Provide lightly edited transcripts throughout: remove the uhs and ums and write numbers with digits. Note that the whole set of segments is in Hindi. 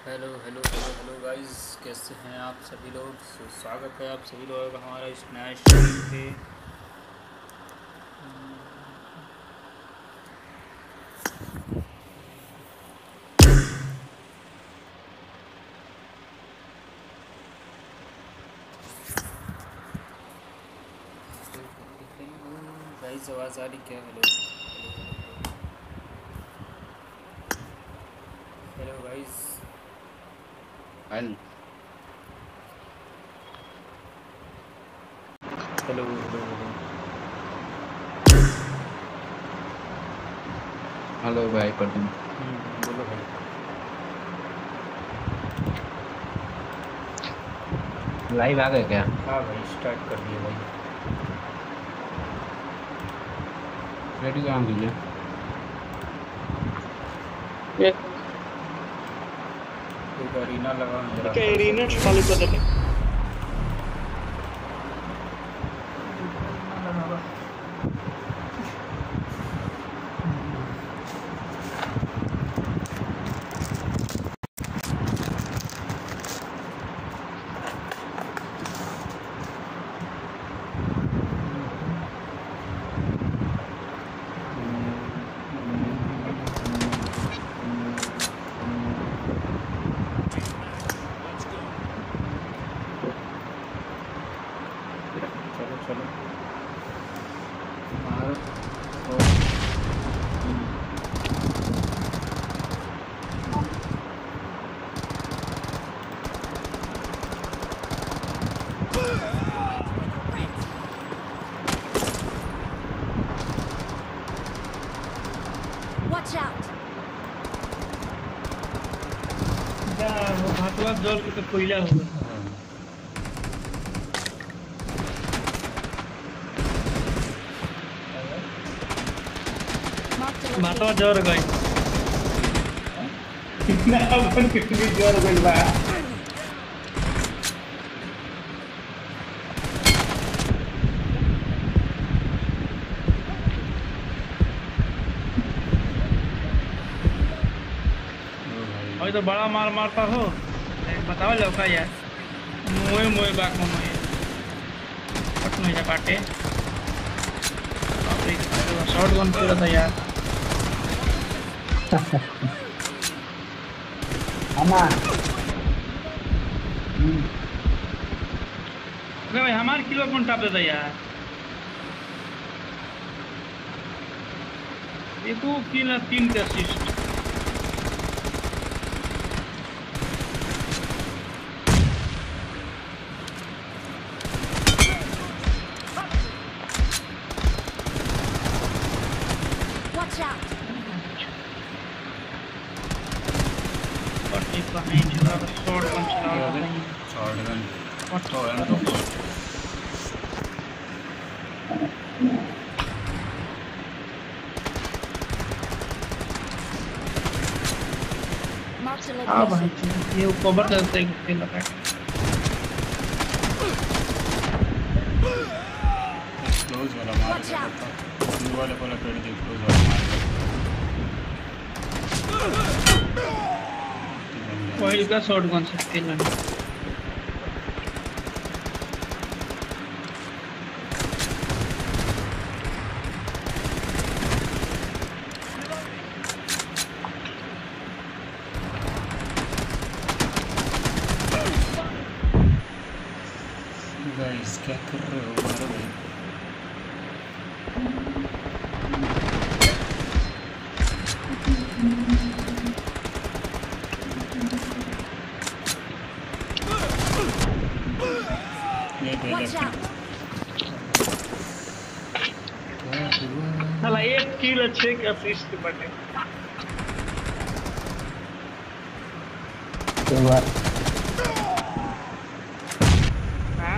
Hello hello hello hello guys, कैसे हैं आप सभी लोग। स्वागत है आप सभी लोगों का हमारा इस नए स्ट्रीम पे। गाइस आवाज़ आ रही क्या? Hello hello guys. Hello hello hello hello. Hello भाई प्रदीप। बोलो भाई। लाइव आ गए क्या? हाँ भाई, स्टार्ट कर दिए भाई। रेडी काम कीजिए। एक अरीना लगा जरा Mikä कर eri सकते net हो। oli tuota niin. एक अरीना लगा हुआ। चलो चलो मारो। Watch out! भातवा जल के तो कोयला होगा। Marked a भातवा location. जर गई। कितना अपन कितनी जोर गई बा। अभी तो बड़ा मार मारता हो। बताओ लौका यार। मोए मोए बाक में मोए। पट नहीं जा पाटे। बाप रे शॉट गन पूरा था यार। अमन अरे भाई हमारे किलो कौन टाप देता यार। ये तो किल 3 के असिस्ट। Watch out! और एक कहीं चला शॉट गन चला रहा है। शॉटगन और तो है तो Marked a हाँ भाई location. ये कवर करते हैं कुत्ते लगा। क्लोज वाला मार Watch के out. बता। ब्लू वाले को लपेट दे, क्लोज वाला मार के। वही का शॉट गन से खेलना है। गाइस क्या कर रहे हो मारो भाई। ये Watch लेफ्ट out! क्या हुआ? साला एक किल 6 के असिस्ट बटे। हाँ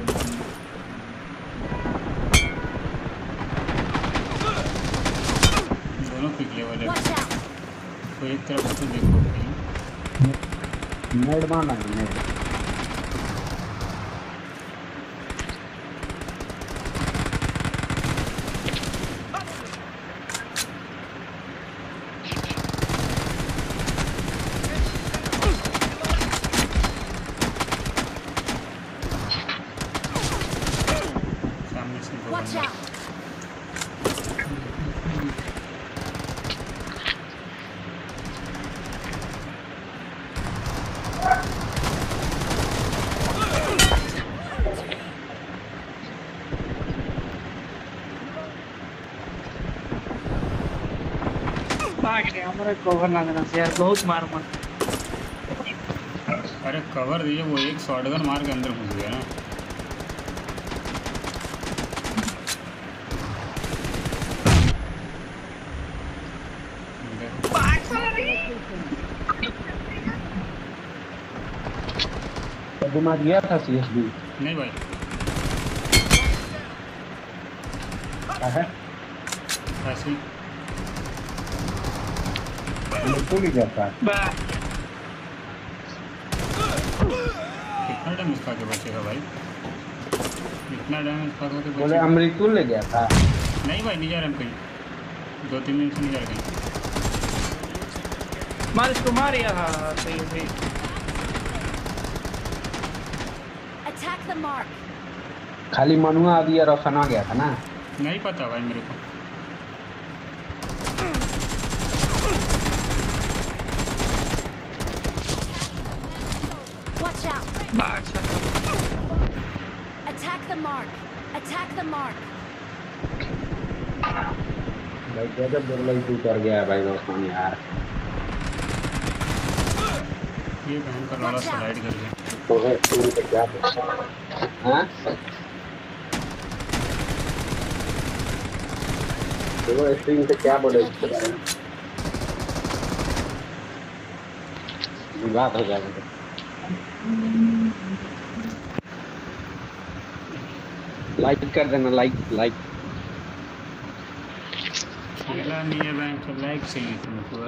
दोनों पिक लेवल है। Watch out! तो एक तरफ से देखो भाई। नेड मारना है नेड। भाग गया हमारे कवर ना देना से यार बहुत मार मार। अरे कवर दीजिए, वो एक शॉटगन मार के अंदर घुस गया ना। घुमा दिया था सीएसबी नहीं भाई, है ऐसे ही तो नहीं जाता। कितना डैमेज खा के बचेगा भाई? इतना डैमेज खा के बोले बचेगा? अमृतुल ले गया था। नहीं भाई, नहीं जा रहे हम कहीं, 2-3 दिन से नहीं जा रहे कहीं। मार इसको मार यार। हाँ सही है सही। Attack the mark. खाली मनुआ आ दिया, रोशन आ गया था ना। नहीं पता भाई मेरे को। Watch out. Attack the mark. Attack the mark. भाई गजब दुर्लभ तू कर गया है भाई रोशन यार। ये बहन का लौड़ा स्लाइड कर गया। तो है स्क्रीन पे क्या हाँ तो स्क्रीन पे क्या बोले इसके बारे में? बात हो जाएगा। लाइक कर देना, लाइक लाइक। खेला नहीं है बैंक तो लाइक चाहिए तुमको।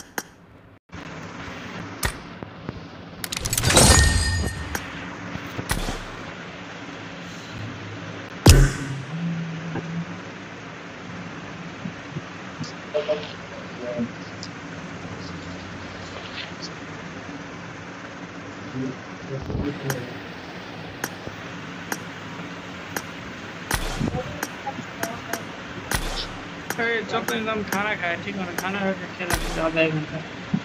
अरे चल तो एकदम खाना खाए ठीक है ना। खाना खा के खेला ज़्यादा 1 घंटा।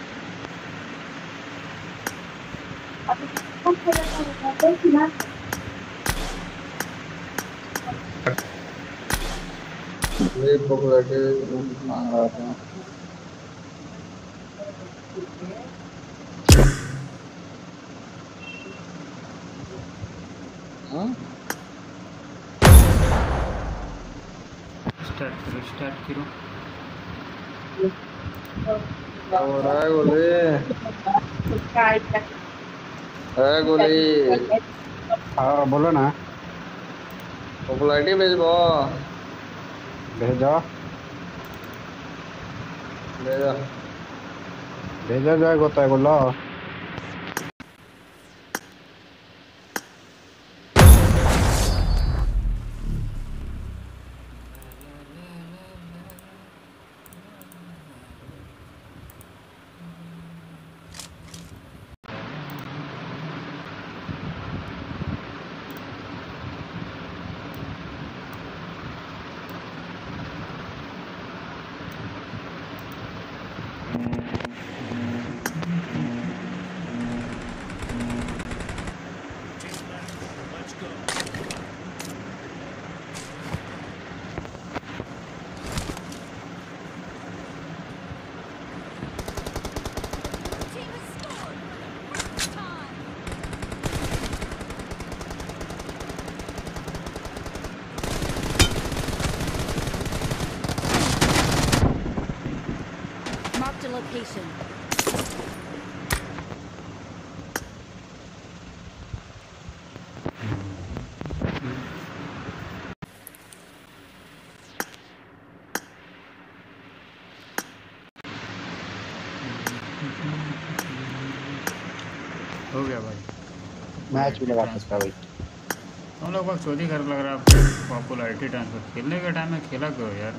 ये पकड़ के मांग रहा था। स्टार्ट करो। और है गोली, है गोली। हाँ बोलो ना। पॉपुलैरिटी भेजबो। भेजो भेजो भेजो जाए गोता है बोलो। Team has scored. First time. Marked a location. हो गया भाई। मैच भी लगा सकता भाई। हम लोग बस चौधरी घर लग रहा है। पॉपुलैरिटी ट्रांसफर खेलने के टाइम में खेला करो यार।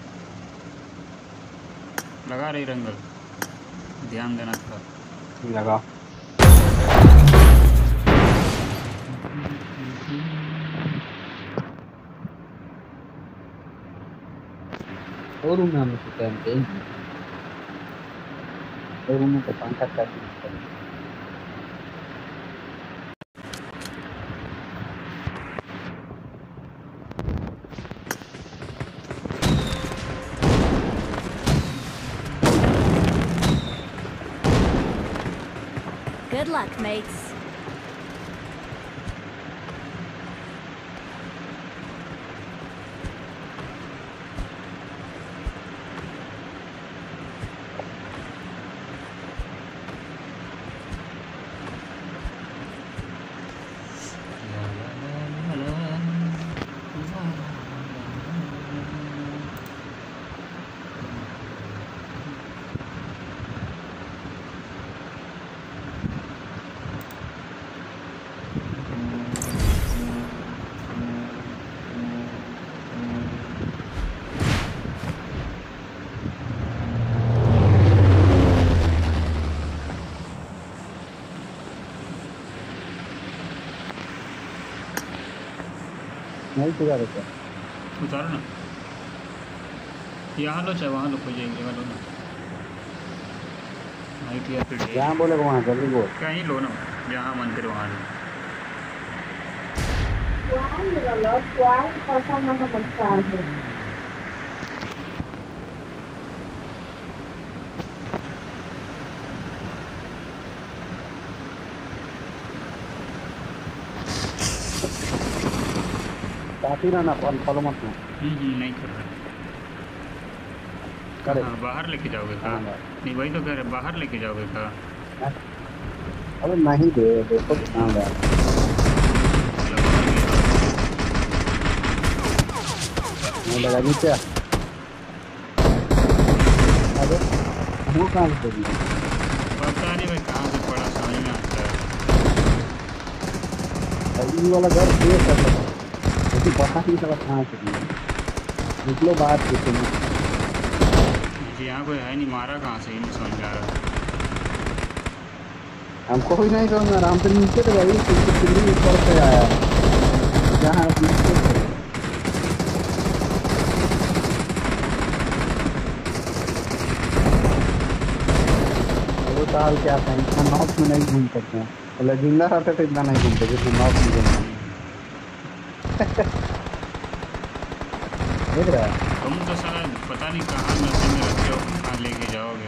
लगा रही रंगल, ध्यान देना था। लगा और रूम में हम सोचते हैं और रूम में तो पंखा कर Good luck, mates. नहीं सुधा रहता उतारो ना, यहाँ लो चाहे वहाँ लो, कोई एक जगह लो ना। नाइट या फिर डे, जहाँ बोले वहाँ जल्दी बोल। कहीं लो ना, जहाँ मन करे वहाँ लो। काफी ना फॉलो मत ना नहीं कर रहा। करे हाँ, बाहर लेके जाओगे का? हाँ, नहीं वही तो कह रहे, बाहर लेके जाओगे का? अरे नहीं दे देखो तो कहाँ गया। नहीं लगा नीचे। अरे वो कहाँ से पड़ी? पता नहीं भाई कहाँ से पड़ा, समझ में आता है। ये वाला घर देख सकता है, लेकिन पता नहीं चला कहाँ से पड़ी। निकलो बाहर से। जी यहाँ कोई है नहीं, मारा कहाँ से ही नहीं समझ में आ रहा। हमको भी नहीं समझ में आ रहा। हम तो नीचे तो भाई दिल्ली ऊपर से आया जहाँ वो साल क्या था, इतना नॉर्थ में नहीं घूम सकते हैं। मतलब जिंदा रहते तो इतना नहीं घूमते जितना नॉर्थ में घूमते। देख रहा है तुम तो साला पता नहीं कहाँ नशे में रखते हो, कहाँ लेके जाओगे।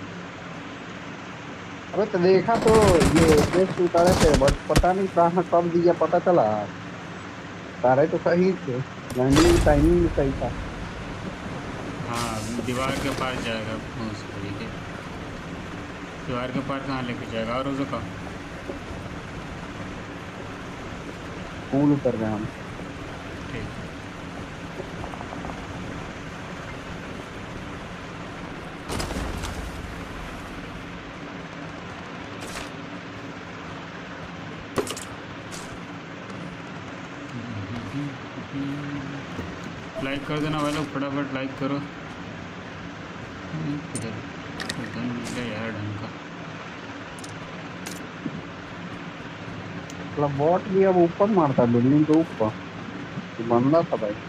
अबे तो देखा तो ये टेस्ट उतारे थे, बट पता नहीं कहाँ कब दिया पता चला। तारे तो सही थे, लैंडिंग टाइमिंग भी सही था। हाँ दीवार के पार जाएगा घूस के, दीवार के पार कहाँ लेके जाएगा। और उसे कहा पूल उतर गए हम। ठीक लाइक कर देना भाई लोग, फटाफट लाइक करो। किधर गन मिल गया यार ढंग का। मतलब बॉट भी अब ऊपर मारता बिल्डिंग के ऊपर, तो बंदा था भाई।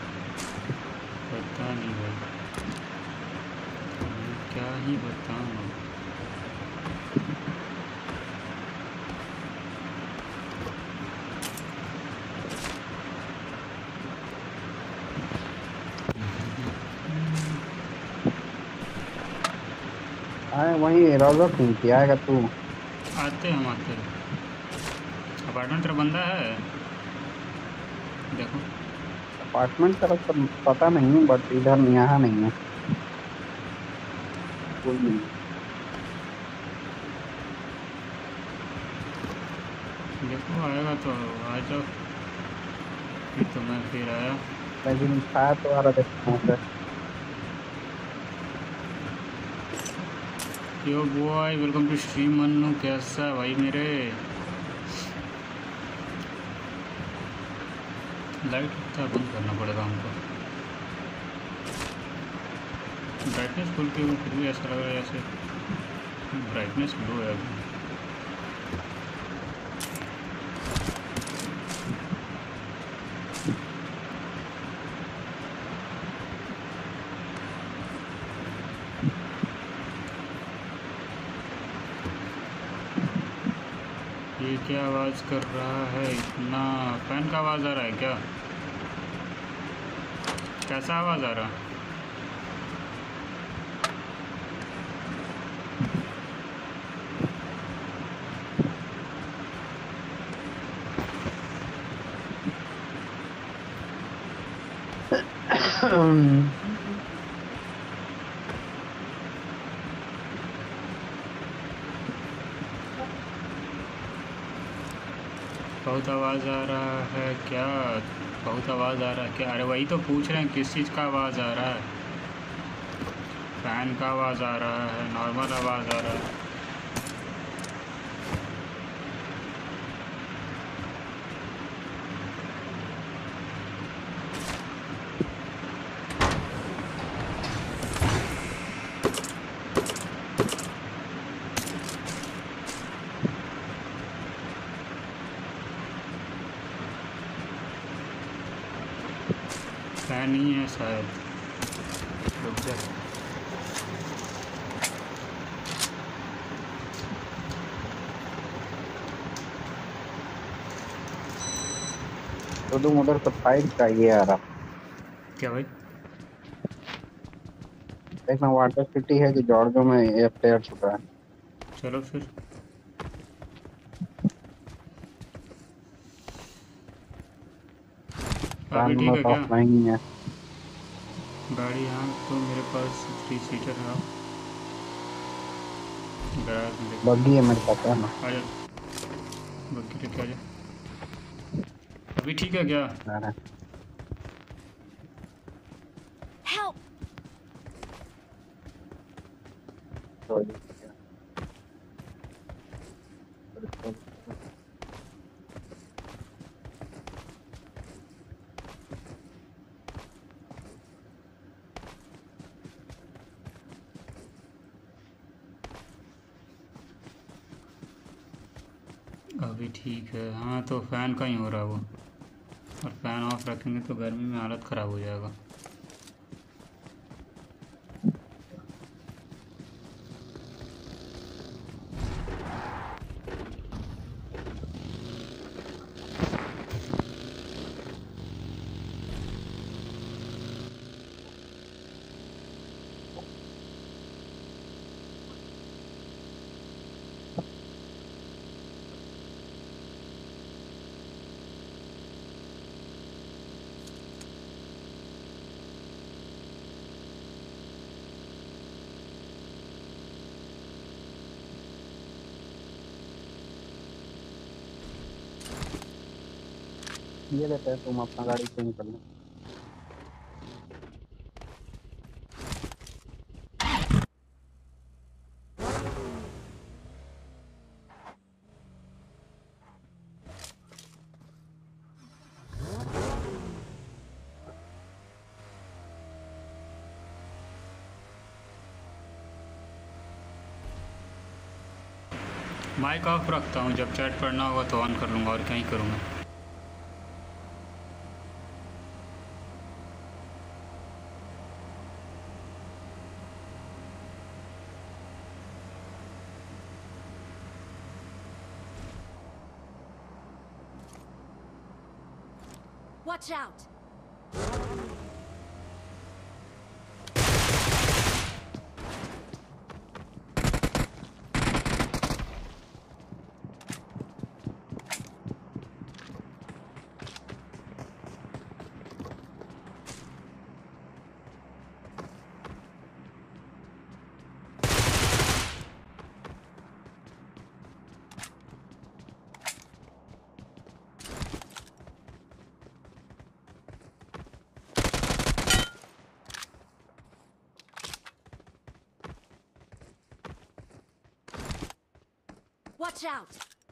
पता नहीं भाई, क्या ही बताऊँ। आए वहीं रोजर थी आएगा तू। आते हम आते। अपार्टमेंट तरफ बंदा है देखो। अपार्टमेंट तरफ तो पता नहीं, बट इधर यहाँ नहीं है कोई नहीं। देखो आएगा तो आ जाओ, फिर तो मैं फिर आया। लेकिन था तो आ रहा देखा। Yo boy welcome to stream Mannu, कैसा है भाई मेरे। लाइट था बंद करना पड़ेगा हमको। ब्राइटनेस फुल के फिर भी ऐसा लग रहा है जैसे ब्राइटनेस लो है अभी। ये क्या आवाज़ कर रहा है इतना? फैन का आवाज़ आ रहा है क्या? कैसा आवाज़ आ रहा? बहुत आवाज़ आ रहा है क्या? बहुत आवाज़ आ रहा है क्या? अरे वही तो पूछ रहे हैं किस चीज़ का आवाज़ आ रहा है। फैन का आवाज़ आ रहा है, नॉर्मल आवाज़ आ रहा है। फैन नहीं है शायद। रुक जा। तो तुम उधर तो फाइट चाहिए यार। क्या भाई? देखना वाटर सिटी है कि जॉर्जो में ये प्लेयर छुपा है। चलो फिर। चार अभी ठीक नंबर है तो क्या? ऑफ नहीं है। गाड़ी यहाँ तो मेरे पास 3 सीटर है। गैराज में लेके बग्गी है मेरे पास है ना। आ जा। बग्गी लेके आ जा। अभी ठीक है क्या? अरे Help! तो अभी ठीक है। हाँ तो फ़ैन का ही हो रहा है वो। और फ़ैन ऑफ रखेंगे तो गर्मी में हालत ख़राब हो जाएगा। ये लेते हैं, तुम अपना गाड़ी चेंज कर लो। माइक ऑफ रखता हूँ, जब चैट पढ़ना होगा तो ऑन कर लूँगा और क्या ही करूँगा। Watch out! Watch out!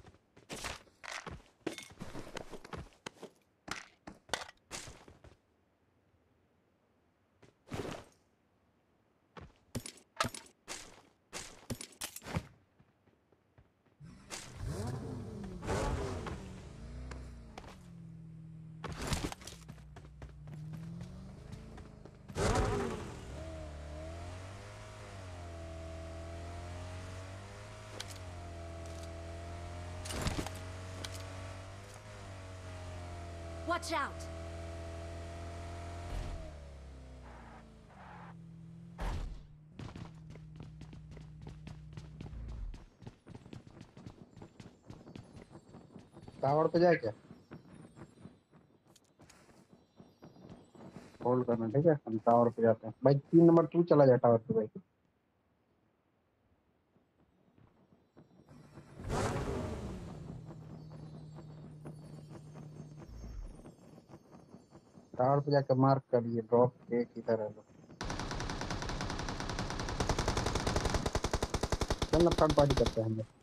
Watch out! Tower पे जाए क्या? होल्ड करना, ठीक है? हम टावर पे जाते हैं भाई। 3 नंबर तू चला जा टावर पे भाई। टावर पे जाकर मार्क करिए ड्रॉप के किधर है लोग। चल ना थर्ड पार्टी करते हैं हम लोग।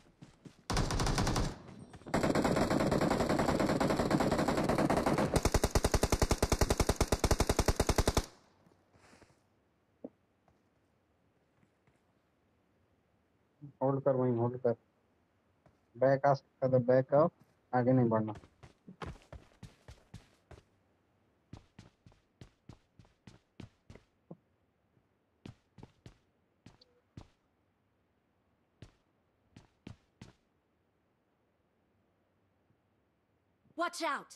होल्ड कर वहीं, होल्ड कर। बैक आ सकता है तो बैक आओ, आगे नहीं बढ़ना। Watch out!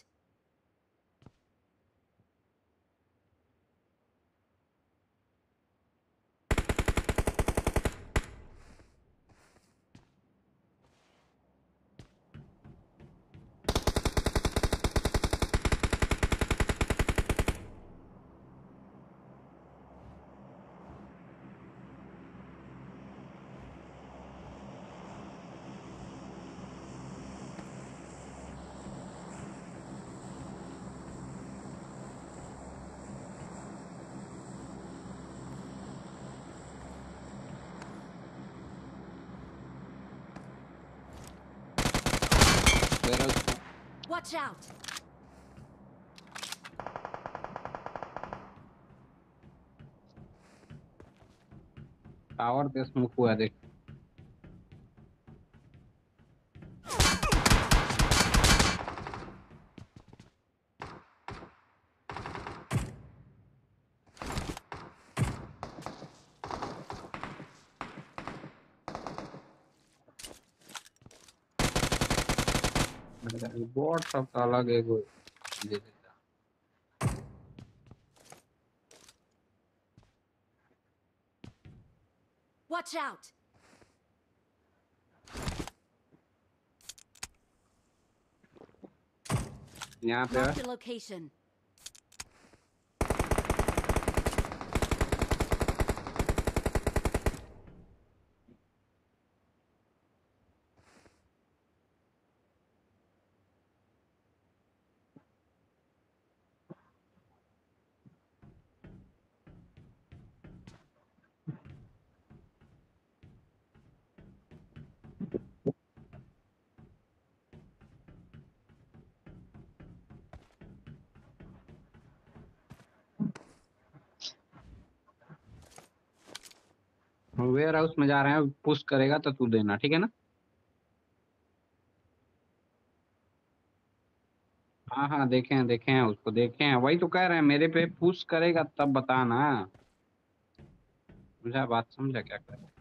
Watch out! Tower पे स्मोक हुआ है, देख। बॉट सब तो अलग है कोई। Watch out! यहाँ पे Marked a location. Warehouse में जा रहे हैं, पुश करेगा तो तू देना, ठीक है ना? हाँ हाँ, देखे हैं उसको, देखे हैं, वही तो कह रहे हैं, मेरे पे पुश करेगा तब बताना। मुझे बात समझा क्या कर रहा?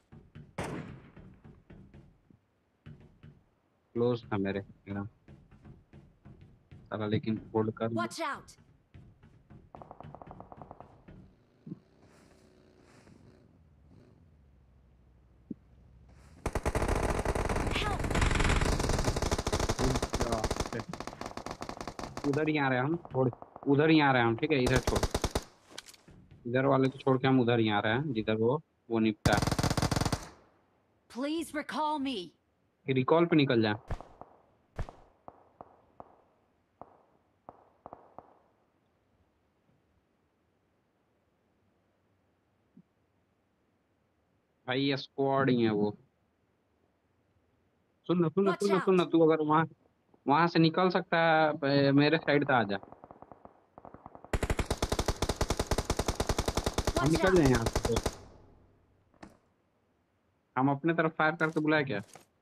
क्लोज था मेरा सारा, लेकिन होल्ड कर लो। Watch out! Help! उधर ही आ रहे हैं हम, छोड़। उधर ही आ रहे हैं हम, ठीक है? इधर छोड़, इधर वाले को छोड़ के हम उधर ही आ रहे हैं जिधर वो निपटा। Please recall me. रिकॉल पे निकल जाए। भाई ये स्क्वाड ही है वो। Watch सुन ना, out! तू अगर वहां वहां से निकल सकता है, मेरे साइड पे आ जा। हम Watch निकल out! जाए यहाँ से तो। हम अपने तरफ फायर करके बुलाए क्या?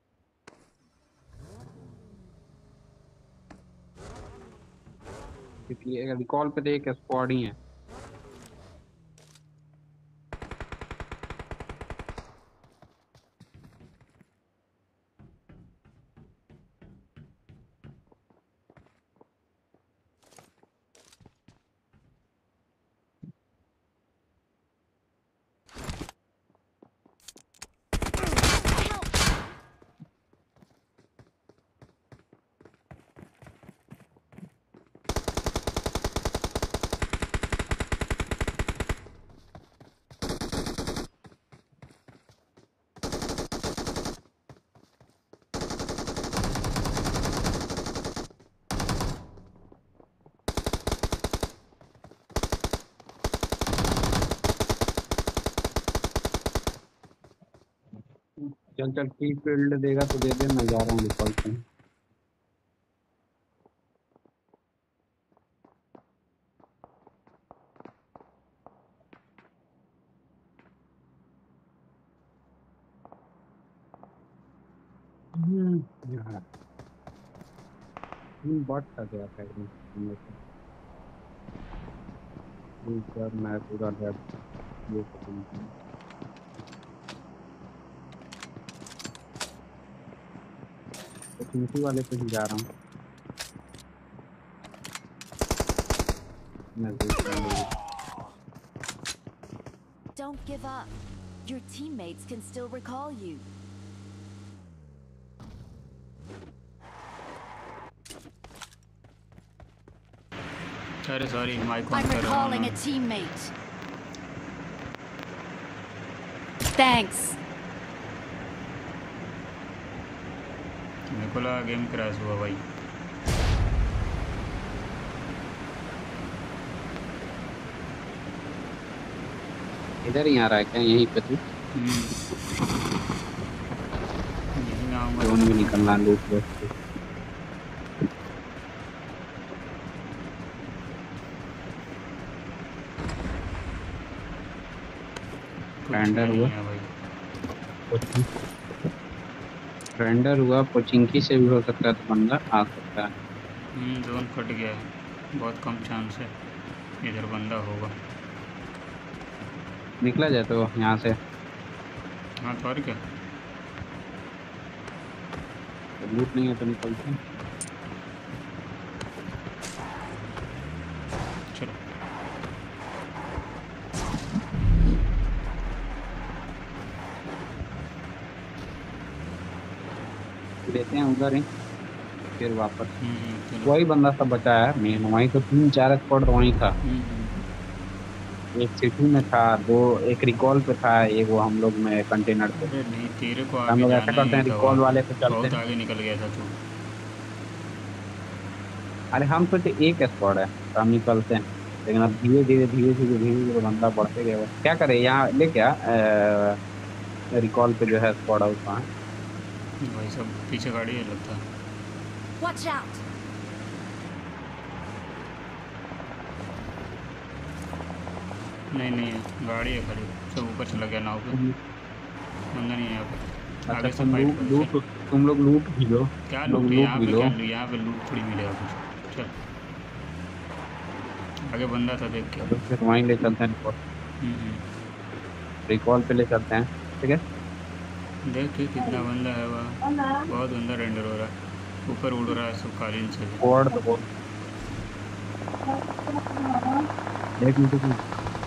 क्योंकि रिकॉल पे तो एक स्क्वाड ही है। चल चल ठीक फील्ड देगा तो दे दे, मैं जा रहा हूँ रिकॉल पे। यार बट था क्या पहले हम लोग का। एक बार मैं पूरा लैब ये खत्म किया। तो वाले पे ही जा रहा हूँ नजदीक वाले। Don't give up. Your teammates can still recall you. अरे सॉरी माइक ऑन I'm कर रहा हूँ recalling ना। a teammate. Thanks. मेरे को लगा गेम क्रैश हुआ भाई। इधर ही आ रहा है क्या यहीं पे तू? यहीं आऊँगा जोन भी निकलना लूट बस से। रेंडर हुआ रेंडर हुआ पोचिंकी से भी हो सकता है, तो बंदा आ सकता है। जोन फट गया है, बहुत कम चांस है इधर बंदा होगा। निकला जाए तो यहाँ से हाँ तो और क्या, लूट नहीं है तो निकलते हैं। चलो लेते हैं उधर ही फिर वापस। चलो। वही बंदा सब बचा है मेन, वहीं तो 3-4 स्पॉट वहीं था। एक सिटी में था, दो एक रिकॉल पे था, एक वो हम लोग में कंटेनर पे। अरे नहीं तेरे को हम आगे लोग ऐसा जाना करते हैं ही था, रिकॉल वाले पे चलते बहुत हैं। आगे निकल गया था तू। अरे हम सोचे एक स्पॉट है तो हम निकलते हैं, लेकिन अब धीरे धीरे बंदा बढ़ते गया। क्या करे यहाँ ले क्या रिकॉल पे जो है स्पॉट हाउस वहाँ। भाई सब पीछे गाड़ी है लगता है। Watch out. नहीं नहीं है, गाड़ी है खड़ी, सब ऊपर चला गया नाव पे, बंदा नहीं है यहाँ पे। आगे से फाइट करो। तुम लोग लूट भी लो। क्या लोग लूट है यहाँ भी पे, लो। क्या लूट, यहाँ पे लूट थोड़ी मिलेगा कुछ। चल आगे बंदा था देख के। तो फिर वहीं ले चलते हैं, रिकॉल पे ले चलते हैं, ठीक है। देख के कितना बंदा है वहाँ, बहुत बंदा रेंडर हो रहा है, ऊपर उड़ रहा है सब कालीन से। स्क्वाड तो बहुत एक मिनट की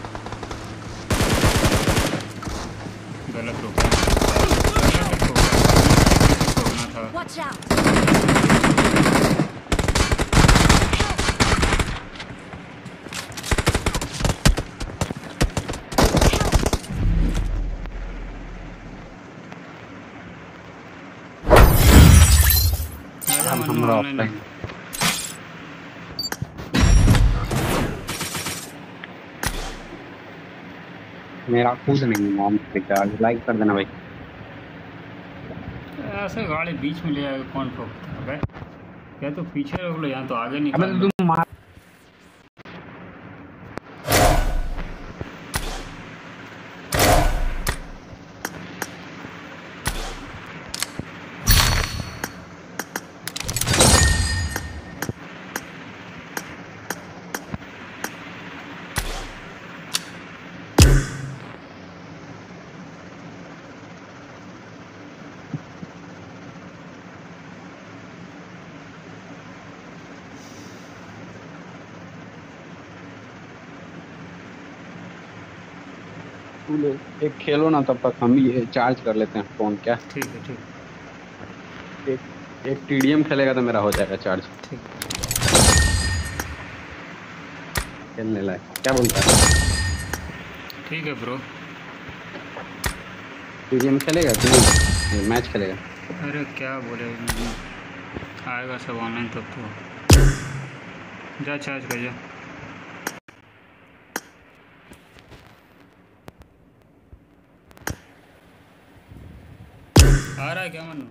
गलत रोका, गलत रोकना था। Watch out. हमरा ऑफलाइन मेरा खुद नहीं मॉम रिचार्ज लाइक कर देना भाई। ऐसे गाड़ी बीच में ले आएगा कौन ठोकता है? या तो पीछे रोक लो, यहाँ तो आगे निकाल अबे लो। तुम मार एक खेलो ना, तब तक हम ये चार्ज कर लेते हैं फोन। क्या ठीक है ठीक। एक टीडीएम खेलेगा तो मेरा हो जाएगा चार्ज। ठीक खेलने लायक क्या बोलता है? ठीक है ब्रो। टीडीएम खेलेगा कि नहीं, मैच खेलेगा? अरे क्या बोले, आएगा सब ऑनलाइन तब तो। जा चार्ज कर जा। आ रहा है क्या मनु?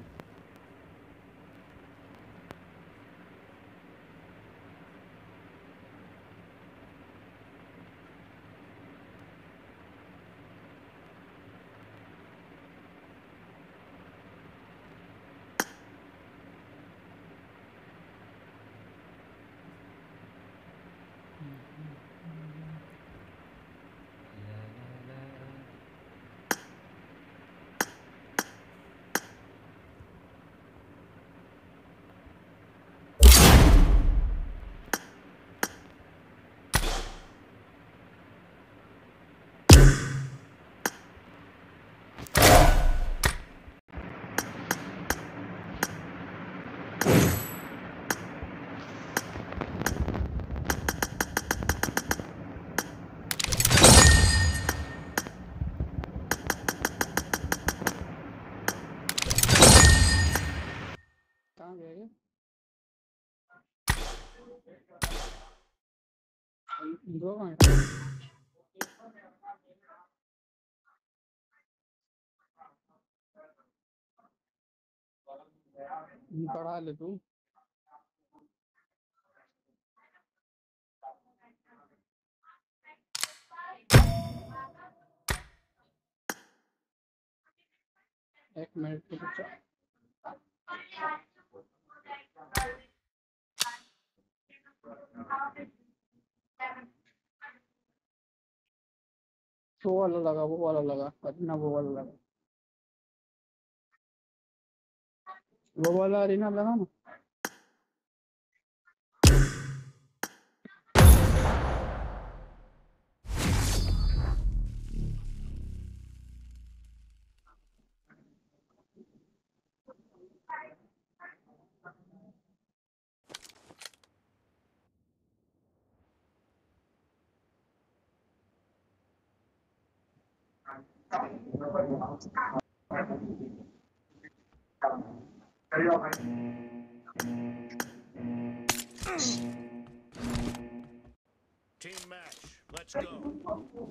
कहाँ गया ये? दो कहाँ है? पढ़ा ले तू। एक मिनट के बच्चा। वो वाला लगा, वो वाला लगा, पटना वो वाला लगा, वो वाला अरीना लगा ना। Team match. Let's go.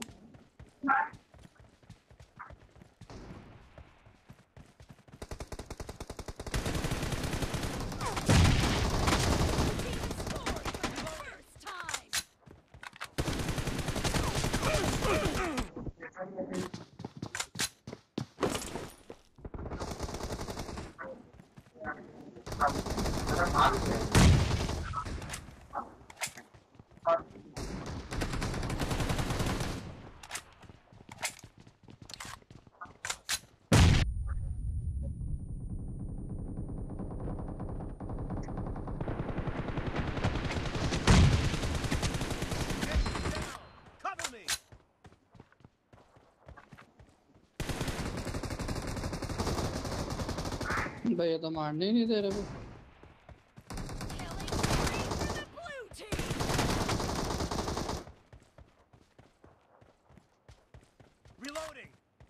Cover me. भाई ये तो मारने ही नहीं दे रहे वो। Reloading.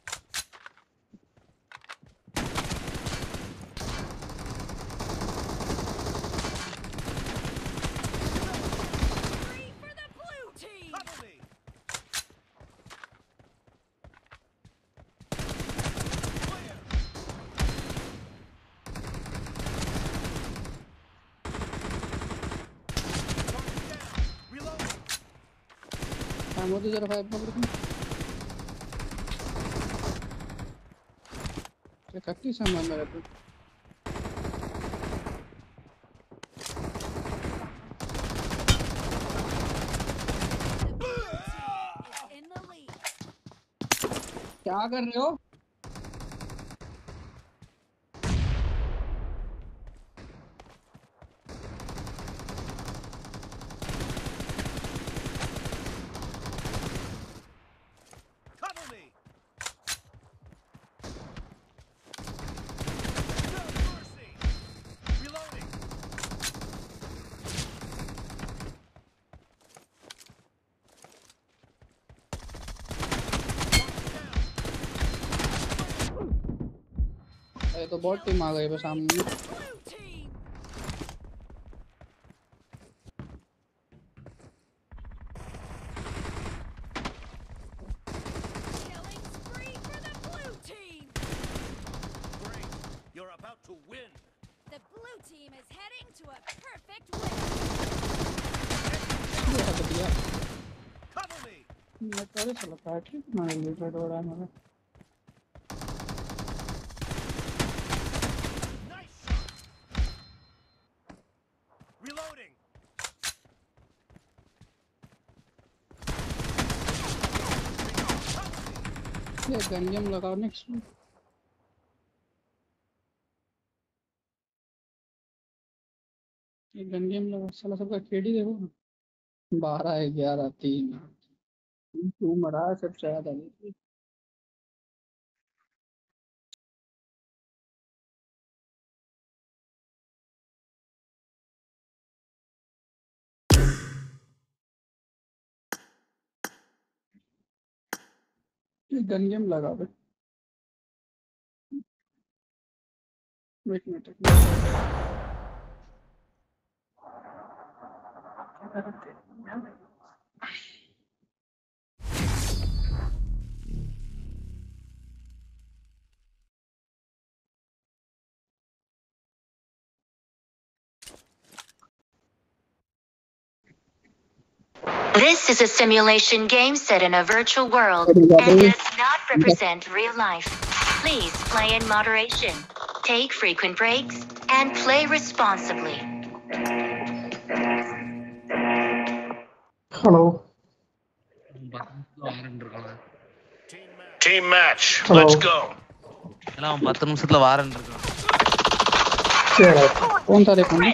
Cover me. Clear. Target down. Reloading. Modi जरा फाइव पकड़ के। क्या कट्टी सामान मेरे पे। In the lead. क्या कर रहे हो? Cover me. No mercy. Reloading. ये तो बहुत टीम आ गई बस सामने। Blue team. Killing spree for the blue team. Great. win. The blue team is heading to a perfect win. Cover me. मैं तो चला बैटरी मार ली तो डोरा मेरा Nice shot. Reloading. ये गन गेम लगाओ नेक्स्ट में ये गन गेम लगा साला सबका केडी देखो 12 11 3 तू मरा सब शायद आने ये गन गेम लगा बे wait minute This is a simulation game set in a virtual world and does not represent real life. Please play in moderation, take frequent breaks, and play responsibly. Hello Team match. Hello. Let's go. எல்லாம் 10 நிமிஷத்துல வாரன் இருக்கான் சரி कौन था देखो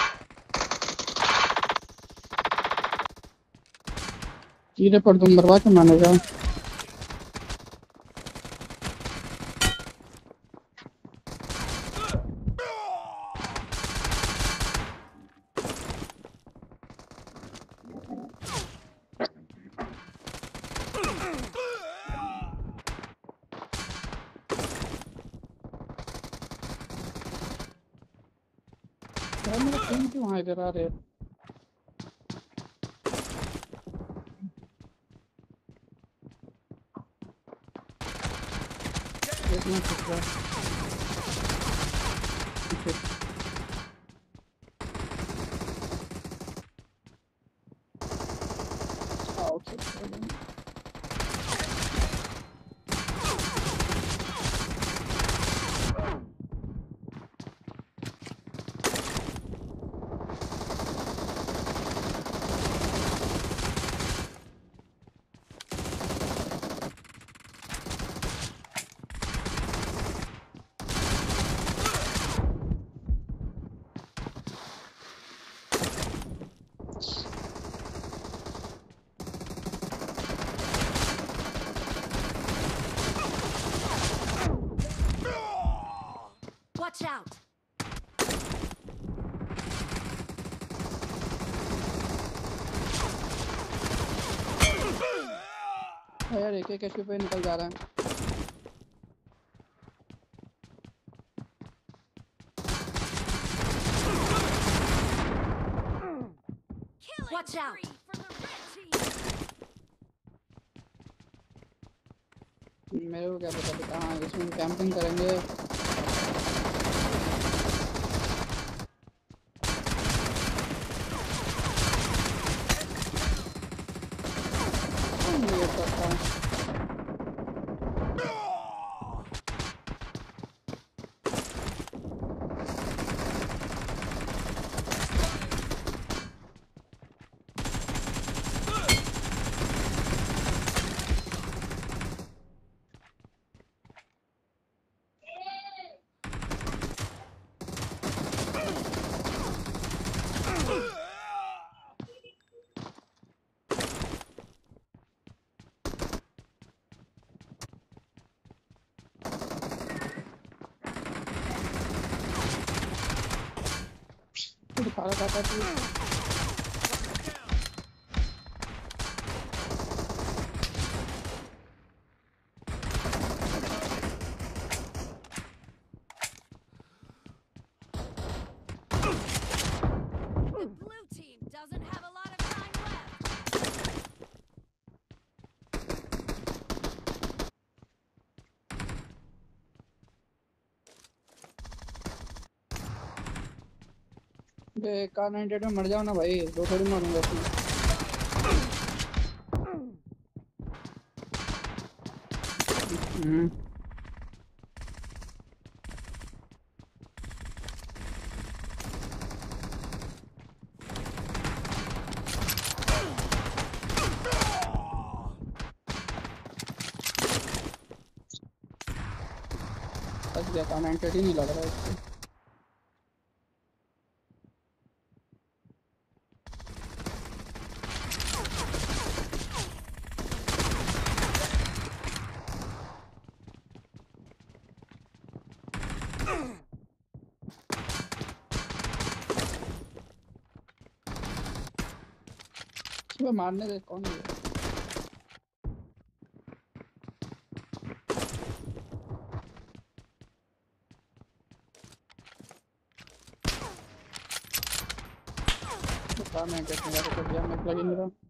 तीरे पर तुम मरवा के मानेगा यार मेरा टीम क्यों वहां इधर आ रहे हैं एक मिनट रुक जा ठीक आओ चलो Watch out! यार एक एक एचपी पे निकल जा रहा है Watch out! मेरे को क्या पता बेटा हाँ इसमें कैंपिंग करेंगे ये करता है दिखा रहा था तू The blue team doesn't have a lot of time left. बे कार 98 में मर जाओ ना भाई, दो थोड़ी मारूंगा उसमें। बस गया, कार 98 ही नहीं लग रहा है इसको। इसमें मारने दे, कौन है ये? कार 98 में जाके कर दिया, मैं लगी नहीं रहा।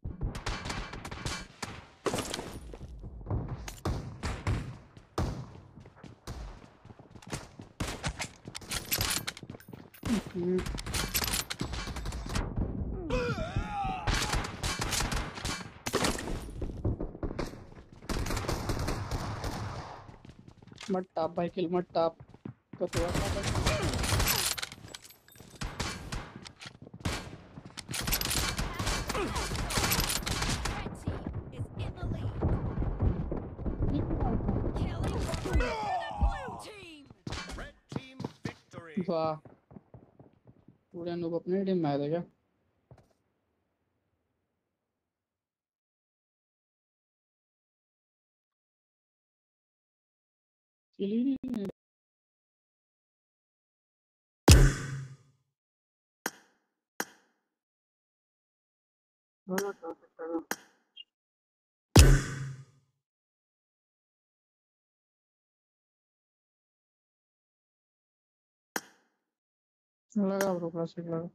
मत टाप भाई, किल मत टाप तो थोड़ा सा Red team victory. वाह, पूरे अनूप अपनी टीम में आए थे क्या? किल ही नहीं। लगा ब्रो, क्लासिक लगा।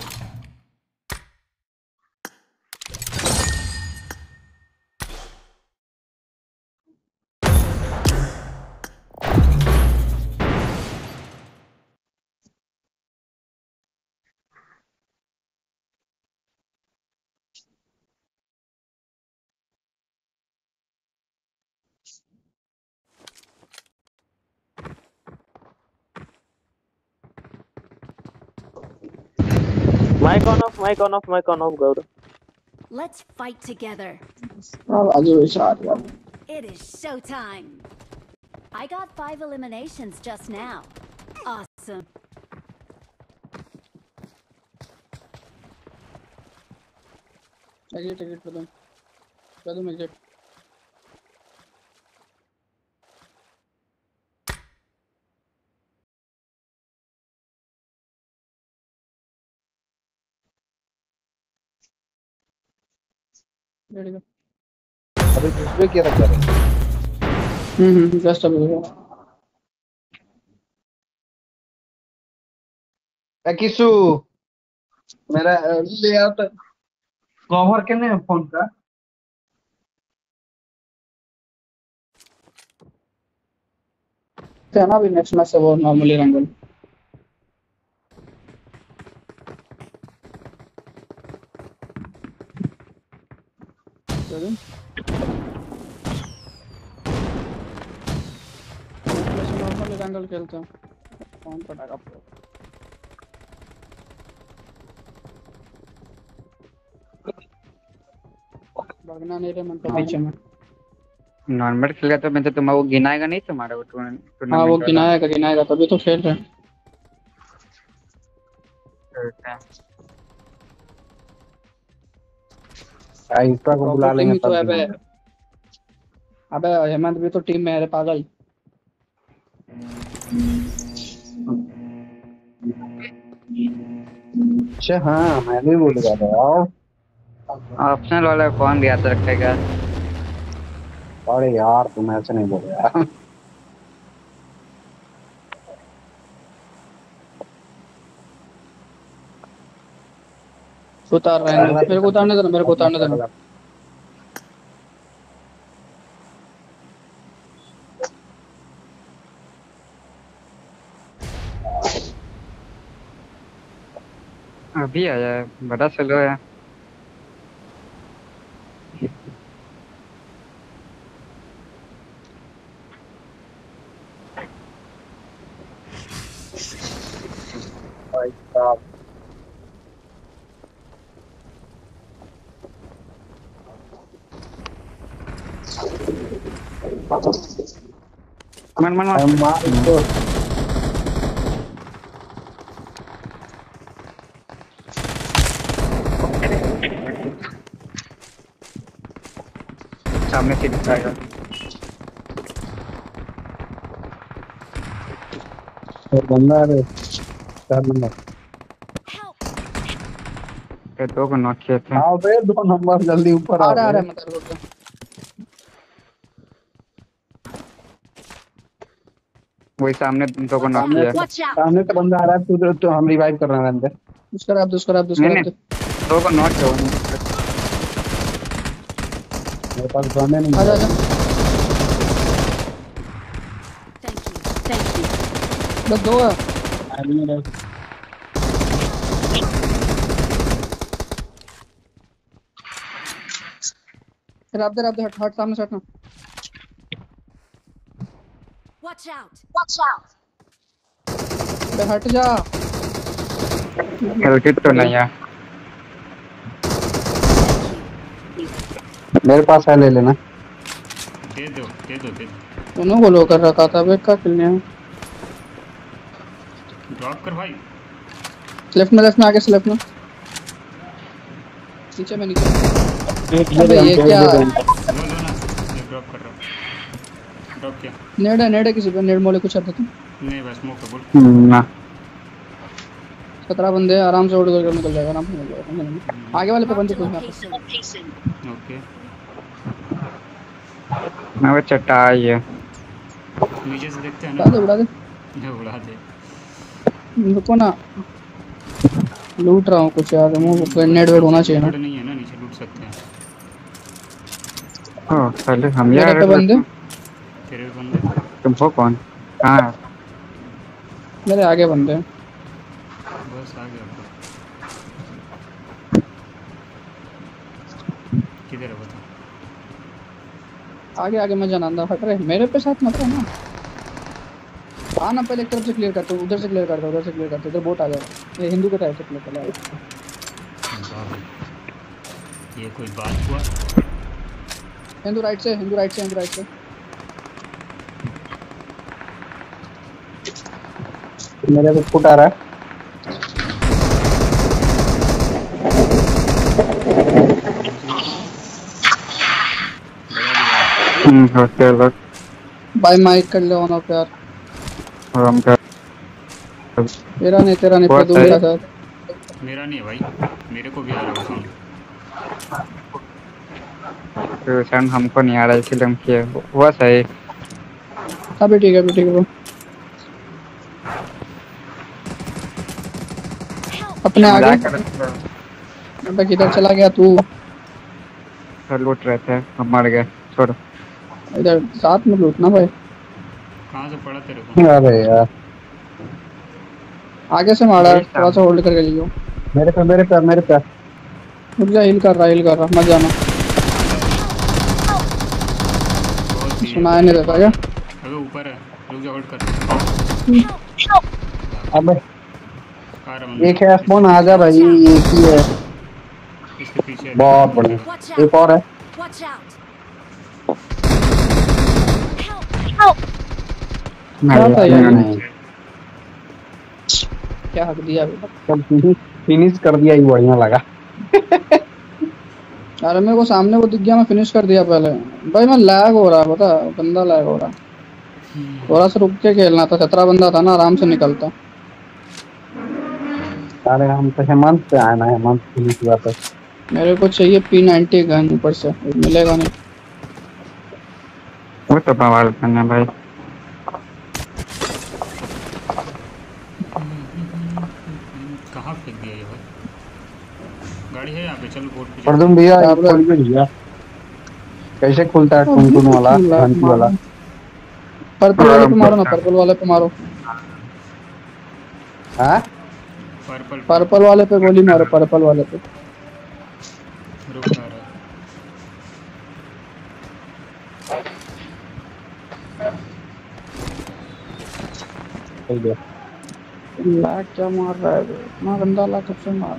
Mic on off, Gaurav. Let's fight together. अब आगे विचार यार। It is showtime. I got 5 eliminations just now. Awesome. Exit कर दो एग्जिट। रेडी कर। अभी दूसरे क्या रख रहे जस्ट अभी हो हैं किसु मेरा ले आता कवर केने फोन का गया ना। अभी नेक्स्ट मैच से वो नॉर्मली रंगल नॉर्मली रंगल खेलते हैं। कौन पटाखा भागना नहीं रे, मन तो पीछे में। नॉर्मल खेलेगा तो मैं तो तुम्हारा वो गिनाएगा नहीं तुम्हारा वो हाँ टूर्नामेंट वो वाला। गिनाएगा तभी तो खेल रहे हैं। आयुष्का को बुला प्रॉपर टीम लेंगे ही तो है तब बे। अबे हेमंत भी तो टीम में है रे पागल। अच्छा हाँ मैं भी भूल गया था आओ ऑप्शनल वाला कौन याद रखेगा। अरे यार तुम ऐसे नहीं बोल यार उतार रहे हैं मेरे को उतारने देना। अभी आया है, बड़ा स्लो है। भाई साहब मन मन हम मार इसको। सामने से दिखाएगा। और बंदा है 4 नंबर। ये दो को नॉक किए थे। आओ बे 2 नंबर जल्दी ऊपर आ आओ रहा बे। है मत रुक। वही सामने दो को नॉक Watch किया। out! Watch out! सामने से बंदा आ रहा है, तो हम रिवाइव कर रहे हैं अंदर। उसका नहीं नहीं, दो को नॉक किया। मेरे पास गन नहीं आजा है। आजा Thank you. बस 2 है। आदमी है। फिर आप दे हट सामने से हटना। Watch out! बे हट जा। हेल्थ तो नहीं है। मेरे पास है, ले लेना। दे दो दे दो दे दो। दोनों को लो कर रखा था बे का किल नहीं। ड्रॉप कर भाई। लेफ्ट में आगे से लेफ्ट में नीचे में नीचे। अबे ये क्या लो लो ना, ये ड्रॉप कर रहा हूँ। ड्रॉप किया। नेड है किसी पे नेड मोले कुछ आता था। नहीं बस स्मोक बोल। ना 17 बंदे हैं, आराम से उड़ कर निकल जाएगा, आराम से निकल जाएगा। आगे वाले पे बंदे कोई नहीं। ओके मैं वो चटाई है। नीचे से देखते हैं उड़ा दे ना। उड़ा दे। रुको ना, लूट रहा हूँ कुछ यार। मुझे नेट वेट होना चाहिए ना। नहीं है ना, नीचे लूट सकते हैं। ओ पहले हम मेरे यार पे बंदे, तेरे भी बंदे। तुम हो कौन? हाँ मेरे आगे बंदे हैं। बस आ गया। किधर है बता। आगे आगे मैं जानंदा हट रहे मेरे पे साथ मत रहना। आना पहले एक तरफ से क्लियर करते, उधर से क्लियर करते, उधर से क्लियर करते। इधर बोट आ जाएगा। ये हिंदू के टाइप से क्लियर कर वाह भाई, ये कोई बात हुआ। हिंदू राइट से, हिंदू राइट से, हिंदू राइट से। मेरे पे फुट आ रहा है। होते लोग बाय माइक कर ले ऑन ऑफ यार। और हम कर तेरा नहीं फिर तू मेरा साथ। मेरा नहीं है भाई, मेरे को भी आ रहा है साउंड। तो साउंड हमको नहीं आ रहा, इसलिए हम किए हुआ सही। अभी ठीक है ब्रो। अपने आगे अबे किधर चला गया तू? लूट रहे थे, हम मर गए। छोड़ो, इधर साथ में लूटना भाई। कहाँ से पड़ा तेरे को? अरे यार आगे से मारा, थोड़ा सा होल्ड करके लियो। मेरे पे रुक जा, हिल कर रहा मत जाना। सुनाई नहीं देता क्या? अबे ऊपर है, रुक जा, होल्ड कर। अबे आ रहा हूँ। एक है स्पॉन, आ जा भाई, एक ही है। इसके पीछे है। बहुत बढ़िया, एक और है। Watch out! क्या था यार? नहीं, क्या हक दिया अभी? सब फिनिश कर दिया, ही बढ़िया लगा। अरे मेरे को सामने वो दिख गया, मैं फिनिश कर दिया पहले। भाई मैं लैग हो रहा, पता बंदा लैग हो रहा। थोड़ा सा रुक के खेलना था, 17 बंदा था ना, आराम से निकलता। अरे हम तो हेमंत पे आए ना, हेमंत फिनिश हुआ था। मेरे को चाहिए P90 गन ऊपर से, मिलेगा नहीं। वो तो बवाल करना भाई। कहाँ फेंक दिया ये भाई? गाड़ी है यहाँ पे, चलो बोट पे। प्रदुम भैया खोल के भैया, कैसे खुलता है टुनटुन वाला, घंटी वाला? पर्पल वाले पे मारो ना, पर्पल वाले पे मारो। हाँ पर्पल वाले पे गोली मारो, पर्पल वाले पे। रुक आ रहा लाख क्या मार रहा है इतना गंदा, लाख कब से मार।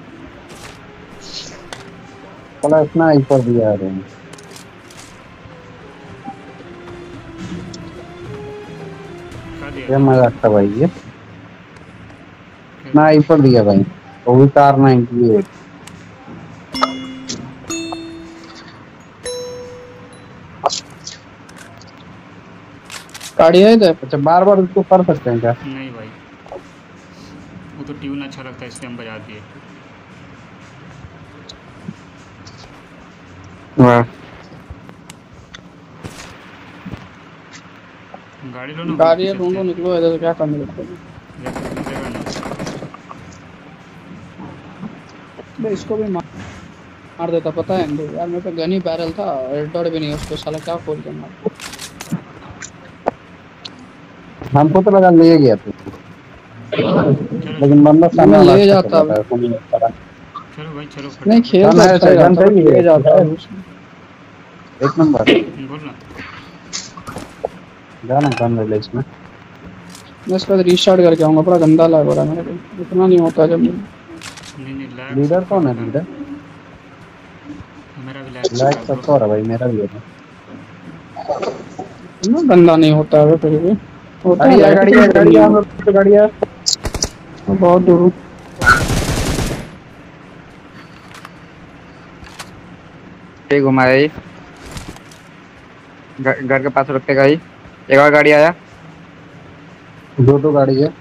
चला इतना ऊपर दिया है। क्या मजाक था भाई ये, इतना ऊपर दिया भाई, वो भी कार 98। गाड़ी है इधर। अच्छा बार बार उसको कर सकते हैं क्या? नहीं भाई, वो तो ट्यून अच्छा लगता है इसलिए हम बजा दिए। वाह गाड़ी लो ना, गाड़ी है, ढूंढो निकलो इधर से, क्या करने लगते हैं। मैं इसको भी मार देता पता है यार, मेरे पे गन ही बैरल था, हेडशॉट भी नहीं उसको, साला क्या खोल के मार। हमको तो लगा ले गया तू, लेकिन बंदा सामने ले जाता है। चलो भाई चलो, नहीं खेल सकता है, ले जाता है। एक नंबर बोल ना, जाना गन रिलीज में। मैं इसका रीस्टार्ट करके आऊंगा, बड़ा गंदा लग रहा है मेरे को, इतना नहीं होता जब। नहीं लैग। लीडर कौन है? लीडर मेरा भी लैग सबका हो रहा भाई, मेरा भी है ना, गंदा नहीं होता है फिर भी होता है। गाड़ी है बहुत दूर। ठीक घुमा है, घर के पास रखेगा ही। एक और गाड़ी आया, दो गाड़ी है।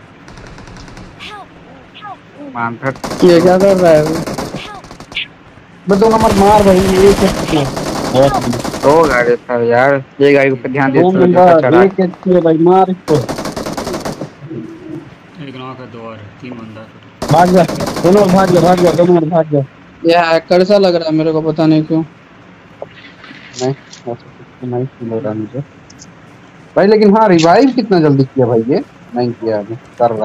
ये क्या कर रहा है? मैं 2 नंबर मार भाई, ये दो गाड़ी था यार, ये गाड़ी पे ध्यान दे। भाई मार इसको, एक नौ का 2 और 3 बंदा। भाग जा दोनों, भाग जा दोनों, भाग जा। ये हैकर सा लग रहा है मेरे को, पता नहीं क्यों। नहीं फील हो रहा मुझे भाई, लेकिन हाँ रिवाइव कितना जल्दी किया भाई, ये नहीं किया अभी, कर रहा।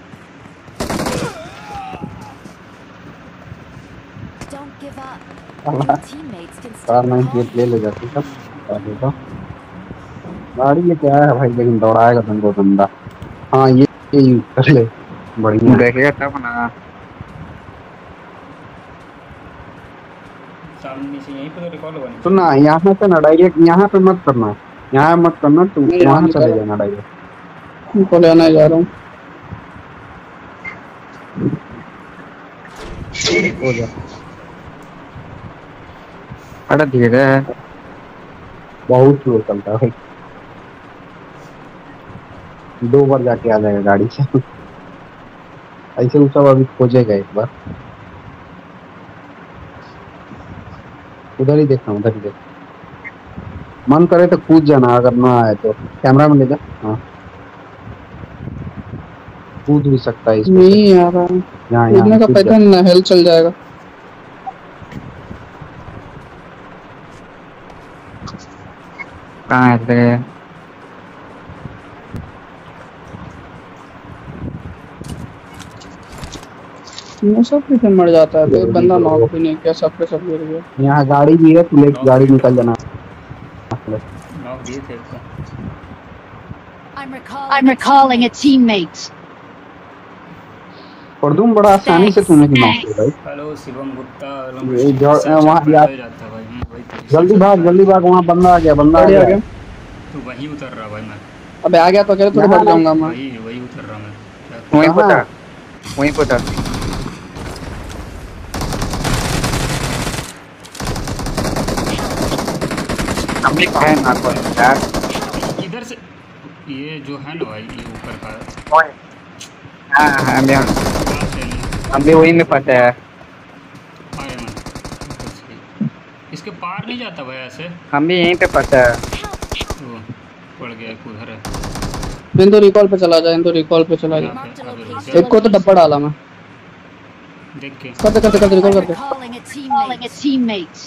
कार 98 ले जाती सब गाड़ी। ये क्या है भाई, लेकिन दौड़ाएगा तुमको बंदा। हाँ ये यूज कर ले, बढ़िया देखेगा तब ना। सामने से यहीं पे तो रिकॉल होगा। सुनना, यहाँ से ना डायरेक्ट यहाँ पे मत करना, यहाँ मत करना, तू वहाँ चले जाना डायरेक्ट। उनको लेने जा रहा हूँ। हो जा, बड़ा धीरे है, बहुत स्लो चलता है भाई। 2 बार जाके आ जाएगा गाड़ी से। ऐसे वो सब अभी खोजेगा एक बार। उधर ही देखना, उधर ही देख, मन करे तो कूद जाना, अगर ना आए तो कैमरा में ले जा। हाँ कूद भी सकता है इसमें। नहीं आ रहा है, कूदने का पैटर्न ना, हेल्थ चल जाएगा। कहाँ है? ये सब कैसे मर जाता है? एक बंदा नॉक भी नहीं किया, सब पे सब गिर गया। यहाँ गाड़ी भी है, तू लेके गाड़ी निकल जाना। नॉक दिए थे इसको। I'm recalling a teammate. और तुम बड़ा आसानी से तूने की नॉक भाई। हेलो शिवम गुप्ता, वहाँ जल्दी भाग, वहाँ बंदा आ गया, बंदा आ गया। तू वहीं उतर रहा भाई, मैं अबे आ गया तो अकेले तो भाग जाऊंगा मैं। वही उतर रहा मैं। वहीं पता हम भी कहे ना कोई यार। इधर से ये जो है ना भाई, ये ऊपर का। हाँ हम भी वहीं में फंसे है। इसके पार नहीं जाता भाई ऐसे। हम भी यहीं पे फंसे है। पड़ गया, उधर है। इंदो रिकॉल पे चला जा, इंदो रिकॉल पे चला जा। एक को तो डब्बा डाला मैं, देख के करते रिकॉल करते। Calling a teammate.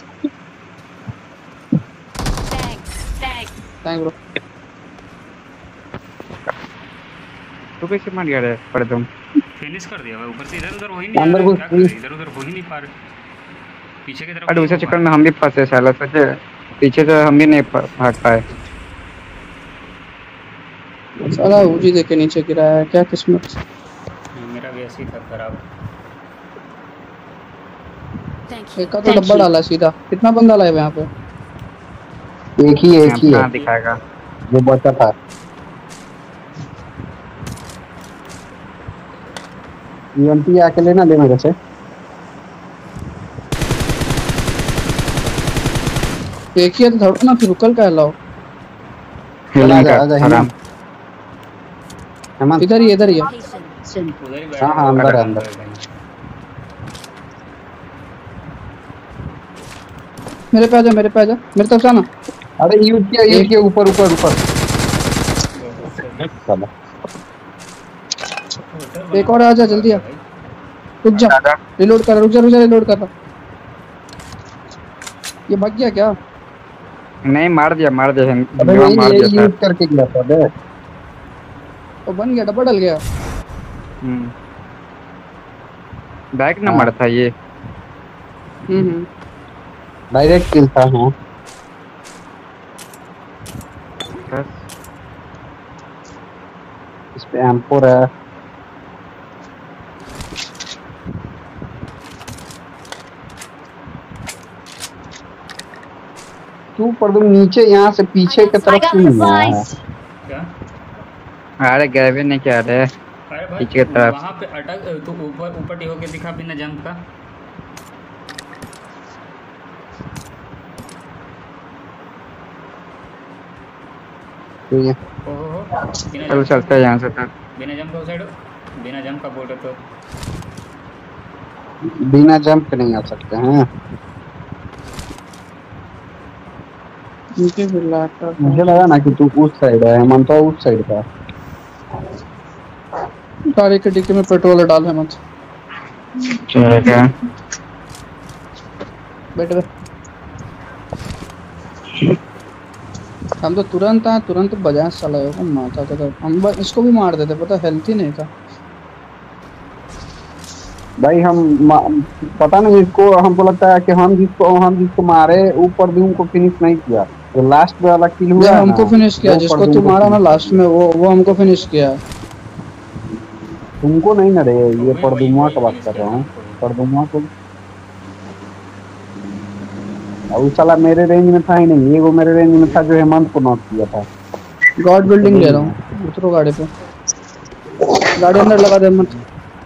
Thank bro. तू कैसे मार गया रे पर तुम? फिनिश कर दिया भाई, ऊपर से इधर उधर हो ही नहीं अंदर आ रहा, घुस क्या करें, इधर उधर हो ही नहीं पा रहे, पीछे की तरफ अरे नहीं उसी हो पा चक्कर में हम भी फंसे साला, सोचे पीछे से हम भी नहीं भाग पाए। साला उजी देख के नीचे गिरा है, क्या किस्मत। रहा। मेरा भी ऐसे ही था खराब। Thank you. एक का तो डब्बा डाला सीधा। कितना बंदा लाए यहाँ पे? एक ही है कहाँ दिखाएगा? जो बचा था। ईएमपी आके लेना दे मेरे से। एक ही है तो थोड़ा ना, फिर रुकल का लाओ। चला जा आजा आराम। हेमंत इधर ही है। उधर ही बैठा हाँ, हुआ अंदर है, है, अंदर। मेरे पे आजा, मेरे पे आजा, मेरे तरफ से आना। अरे यूज किया ऊपर ऊपर ऊपर। चलो एक और आजा, जल्दी आ। रुक जा, रिलोड कर, रुक जा रिलोड कर रहा। ये भाग गया क्या? नहीं मार दिया अबे मार ये दिया यूज करके गया था बे। तो बन गया, डब्बा डल गया। बैक नंबर था ये। डायरेक्ट किल था। हाँ बस इस पे एम4 है। तू पर तुम नीचे यहाँ से पीछे की तरफ क्यों नहीं आया है? क्या? अरे गए भी नहीं क्या रहे अरे भाई पीछे की तरफ। वहाँ पे अटक, तो ऊपर ही होके दिखा बिना जंप का। ठीक है ओहो चलो चलते हैं यहाँ से। तो बिना जंप का उस साइड, बिना जंप का बोर्ड है तो बिना जंप के नहीं आ सकते हैं। मुझे लगा ना कि तू उस साइड है, हेमंत तो उस साइड का। गाड़ी के डिक्की में पेट्रोल डाल हेमंत। ठीक है बैठ बे। हम तो तुरंत बजाए साला को मारता था। हम इसको भी मार देते, पता हेल्थ ही नहीं था भाई। पता नहीं इसको, हमको लगता है कि हम जिसको मारे ऊपर भी उनको फिनिश नहीं किया। वो लास्ट वाला किल हुआ है हमको फिनिश किया, जिसको तू मारा ना लास्ट में वो हमको फिनिश किया। तुमको नहीं ना रे, ये परदुमा का बात कर रहा हूँ। परदुमा को और साला मेरे रेंज में था ही नहीं। ये वो मेरे रेंज में था जो हेमंत को नॉक किया था। गॉड बिल्डिंग ले रहा हूँ, उतरो गाड़ी पे। गाड़ी अंदर लगा दे मत।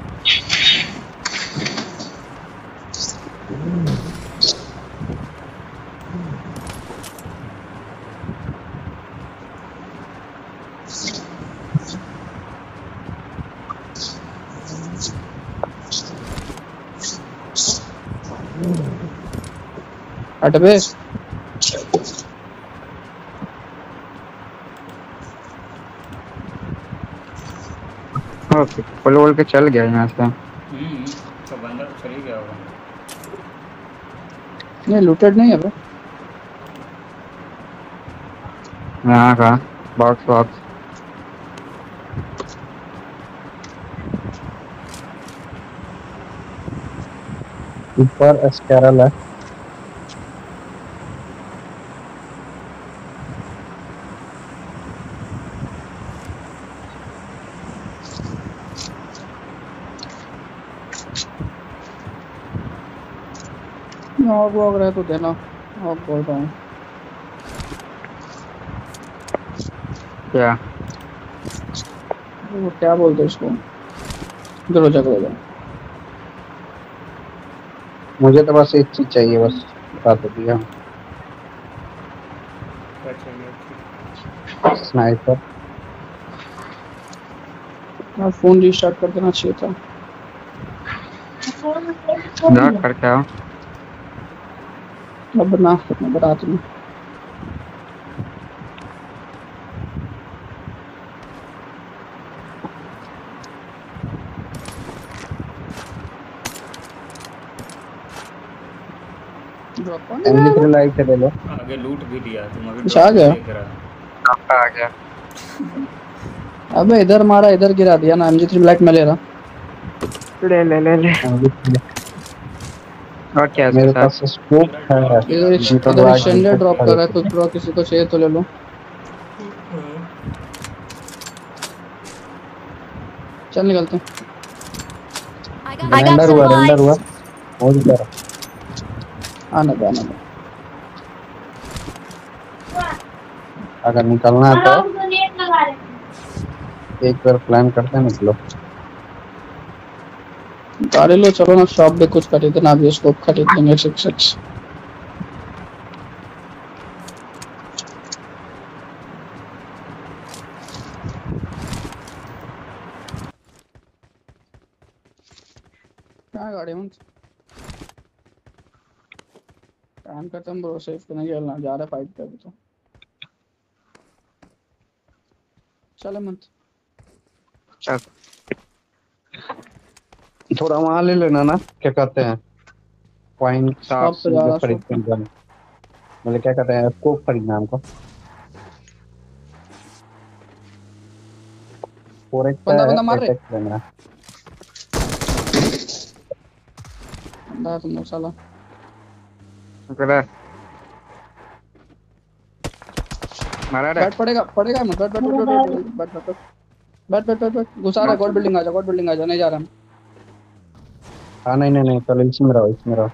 हट बे। ओके पुल के चल गया यहाँ से। तो बंदा तो चल ही गया होगा। नहीं लूटेड नहीं है बे। यहाँ का बॉक्स ऊपर स्कैरल है। आग रहा है तो देना। आग बोल रहा हूँ क्या वो क्या बोलते हैं इसको। इधर जा। मुझे तो बस एक चीज चाहिए, बस बता तो दिया। क्या चाहिए? स्नाइपर। फोन रीस्टार्ट कर देना चाहिए था। करके आओ। अब ना रात में एमजी3 लाइट ले लो। आगे लूट भी दिया तुम अभी। कुछ आ गया? आ गया। अबे इधर मारा, इधर गिरा दिया ना। एमजी3 ब्लैक में ले रहा। ले ले ले ले। और क्या है मेरे इसके पास साथ? स्कोप है। इधर इधर एक्सटेंडेड ड्रॉप कर रहा है, कुछ ड्रॉप किसी को चाहिए तो ले लो। चल निकलते हैं। रेंडर हुआ हो गया। आने दो आने दो। अगर निकलना है तो एक बार प्लान करते हैं, निकलो। गाड़ी लो, चलो ना शॉप पे कुछ खरीदना, अभी स्कोप खरीद लेंगे 6x। क्या गाड़ी हूँ काम खत्म ब्रो, सेफ तो नहीं खेलना, जा रहा फाइट पे अभी तो। चले मत चल थोड़ा वहाँ ले लेना ना, क्या कहते हैं पॉइंट शॉप पे जा रहा, खरीद शॉप पे। के जाना। मतलब क्या कहते हैं, स्कोप खरीदना हमको। 4x बंदा मार रहे। 8x लेना है। बंदा तुम लोग साला करे मारा रे। बैठ पड़ेगा मत, बैठ बैठ बैठ बैठ बैठ बैठ बैठ बैठ बैठ बैठ घुसा रहा है। गोल्ड बिल्डिंग आ जा, गोल्ड बिल्डिंग आ जा, नहीं जा रहा मैं। हाँ नहीं चलो इसमें रहो।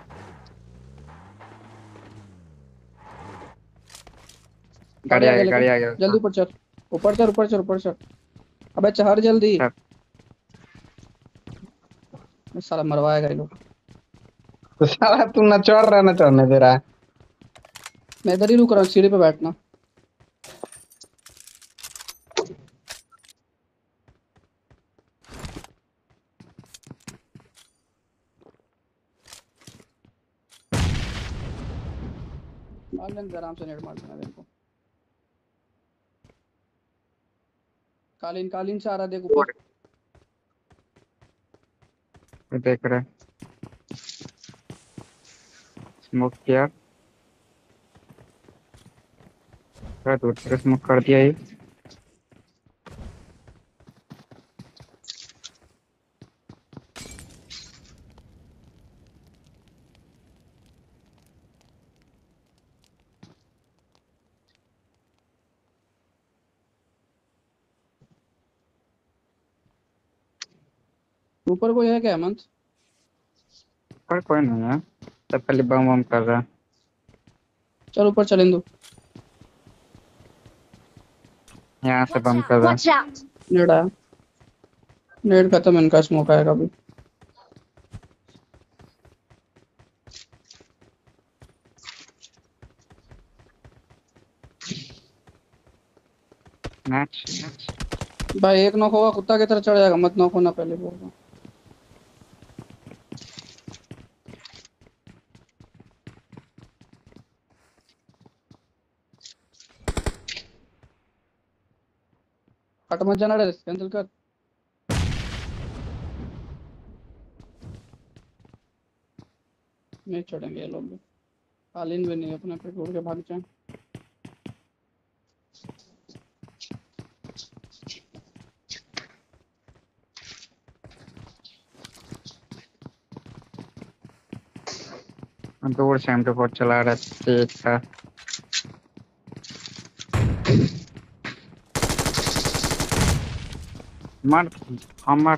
गाड़ी आ गया। जल्दी ऊपर चढ़। अबे चढ़ जल्दी। साला मरवाएगा ये लोग। तो साला तू ना चढ़ रहा ना चढ़ने दे रहा है। मैं इधर ही रुक रहा हूँ, सीढ़ी पे बैठना। मार लेंगे आराम से, नेट मार देना देखो। कालीन से आ रहा, देख ऊपर। देख रहे स्मोक किया, तो स्मोक कर दिया ये। ऊपर कोई है क्या हेमंत? पर कोई नहीं है, सब पहले बम कर रहा है। चल ऊपर चलें दो। यहाँ से बम कर रहा है। नेट आया, नेट खत्म, इनका स्मोक आएगा अभी। मैच भाई एक नॉक होगा कुत्ता की तरह चढ़ जाएगा, मत नॉक होना पहले बोल रहा हूं। हट मत जाना रे, कैंसिल कर। नहीं चढ़ेंगे ये लोग भी, कालीन भी नहीं, अपने पे छोड़ के भाग जाए। दूर से M24 चला रहा है, एक था। मर हमर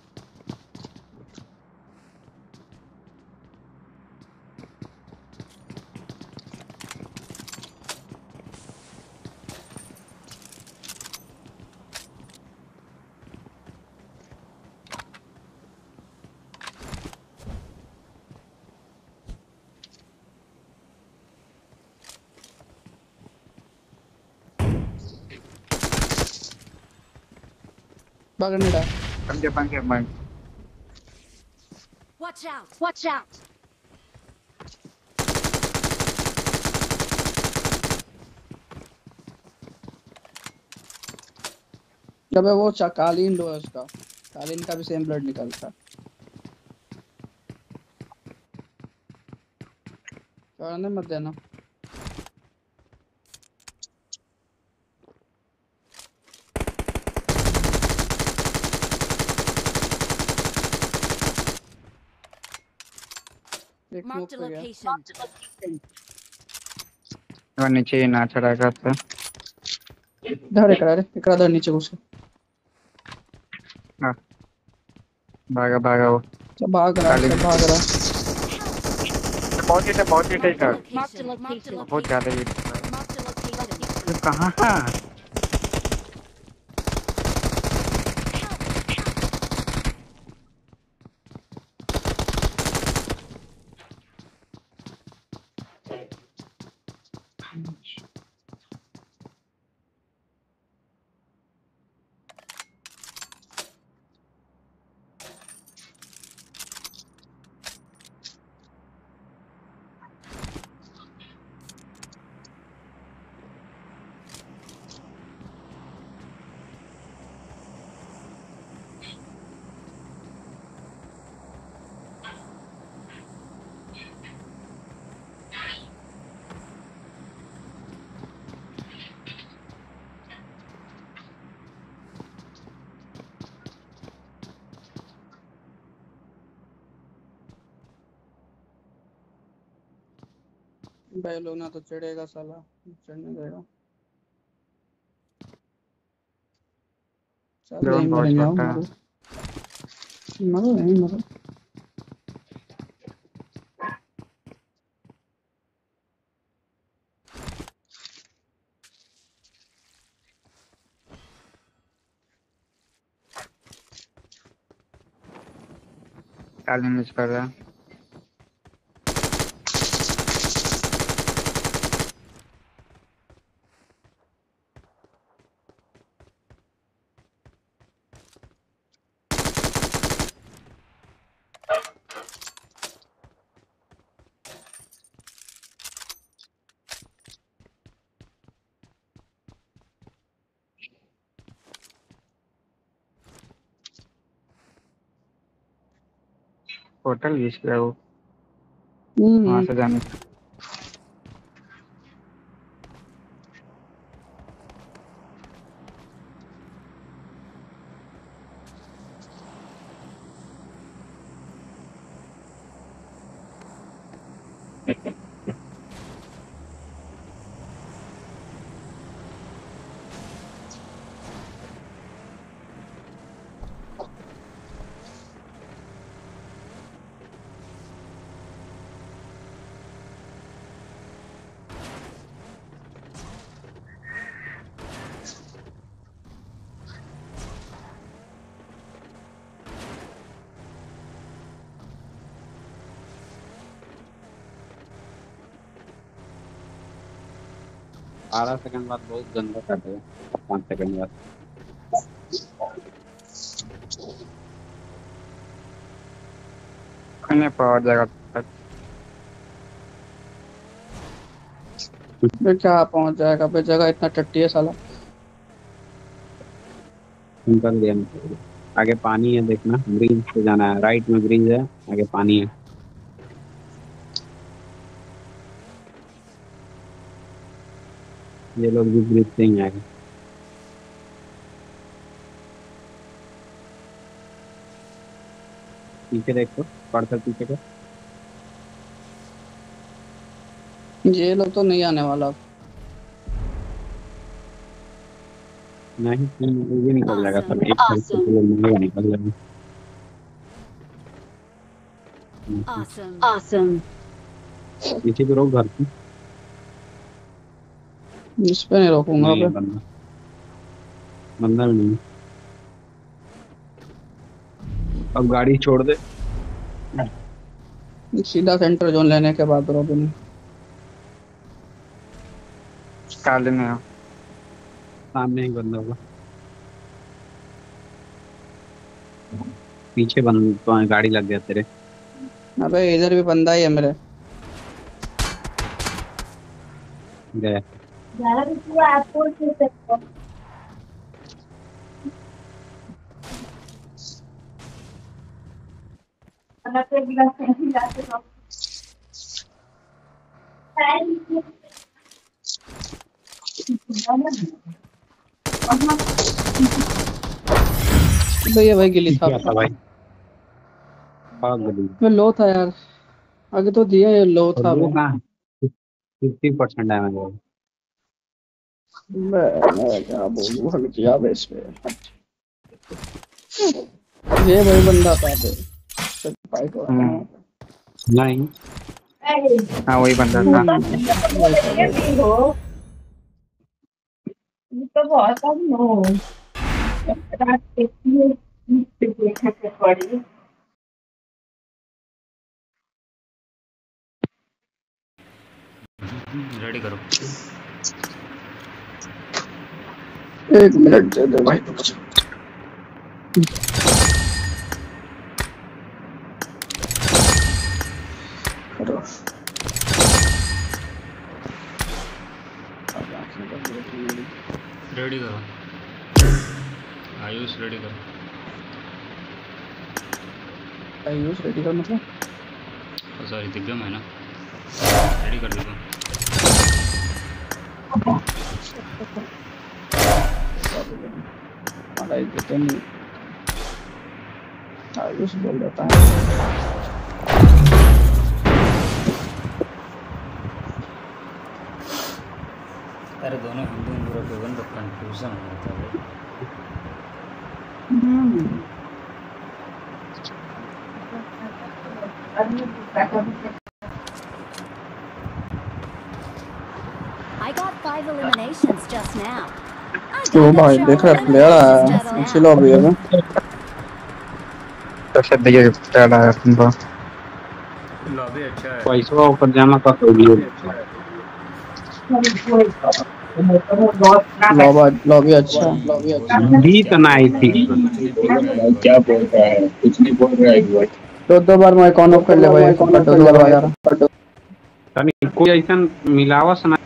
भाग नहीं रहा। पंखे मार। Watch out! जब वो कालीन लो है उसका, कालीन का भी सेम ब्लड निकलता। चढ़ने मत देना। एक स्मोक Marked a पे गया। location. और नीचे ही ना चढ़ा करता इधर इधर नीचे घुस भागा भागा वो सब भाग रहा काली सब भाग रहा। बहुत ही Marked a का location. Marked a बहुत ज्यादा ही location. Marked a location. ये कहाँ भाई लोग ना तो चढ़ेगा साला चढ़ने देगा। सब ड्रोन यहीं बहुत मरेंगे छोटा है। मरो मरो यहीं मरो। काली मिस कर रहा है। होटल घिस गया वो वहां से जाने आधा सेकंड बाद बहुत गंदा काटेगा 5 सेकंड बाद। खाने पर जगह बे क्या पहुंच जाएगा बे जगह इतना टट्टी है साला। निकल गया निकल। आगे पानी है देखना ब्रिज से जाना है राइट में ब्रिज है आगे पानी है। ये लोग भी ब्रिज से ही आगे। पीछे देखो पड़कर पीछे को। ये लोग तो नहीं आने वाला। नहीं ये भी निकल जाएगा सब एक साइड से लोग निकल जाएंगे। Awesome. Awesome. पीछे भी रोक घर की। इस पे नहीं रोकूंगा नहीं है बे। बंदा बंदा भी नहीं। अब गाड़ी छोड़ दे। सीधा सेंटर जोन लेने के बाद रोकूंगा। काले में हो। सामने ही बंदा होगा। पीछे बंद तो गाड़ी लग गया तेरे। अबे इधर भी बंदा ही है मेरे। गया भैया भाई गिली था क्या था भाई। भाग गई। मैं लो था यार आगे तो दिया ये लो और था वो वो। कहाँ 50% डैमेज है। मैं क्या बोलूं हल किया बे इस पे। ये वही बंदा था बे फाइट होता है। नहीं हाँ वही बंदा था। वही था वही। रेडी करो। एक मिनट दे दे भाई। करो। रेडी करो आयुष, रेडी करो। आयुष रेडी कर मतलब सॉरी दिग्गम है ना, रेडी कर देता हूँ। मलाई देते नहीं। आयुष बोल देता है। अरे दोनों हिंदू हिंदू रखे हुए तो कंफ्यूजन हो जाता है। I got 5 eliminations just now. ओ भाई देख रहा प्लेयर आया अच्छी लॉबी है ना। तो शायद ये स्टार्ट आया तुमको। लॉबी अच्छा है। पैसा ऊपर जाना का तो भी लॉबी अच्छा है। बीत ना आई थी। क्या बोल रहा है, कुछ नहीं बोल रहा है। दो बार मैं कॉन ऑफ कर ले भाई, दो बार आ जा रहा। तनी कोई ऐसा मिलावस ना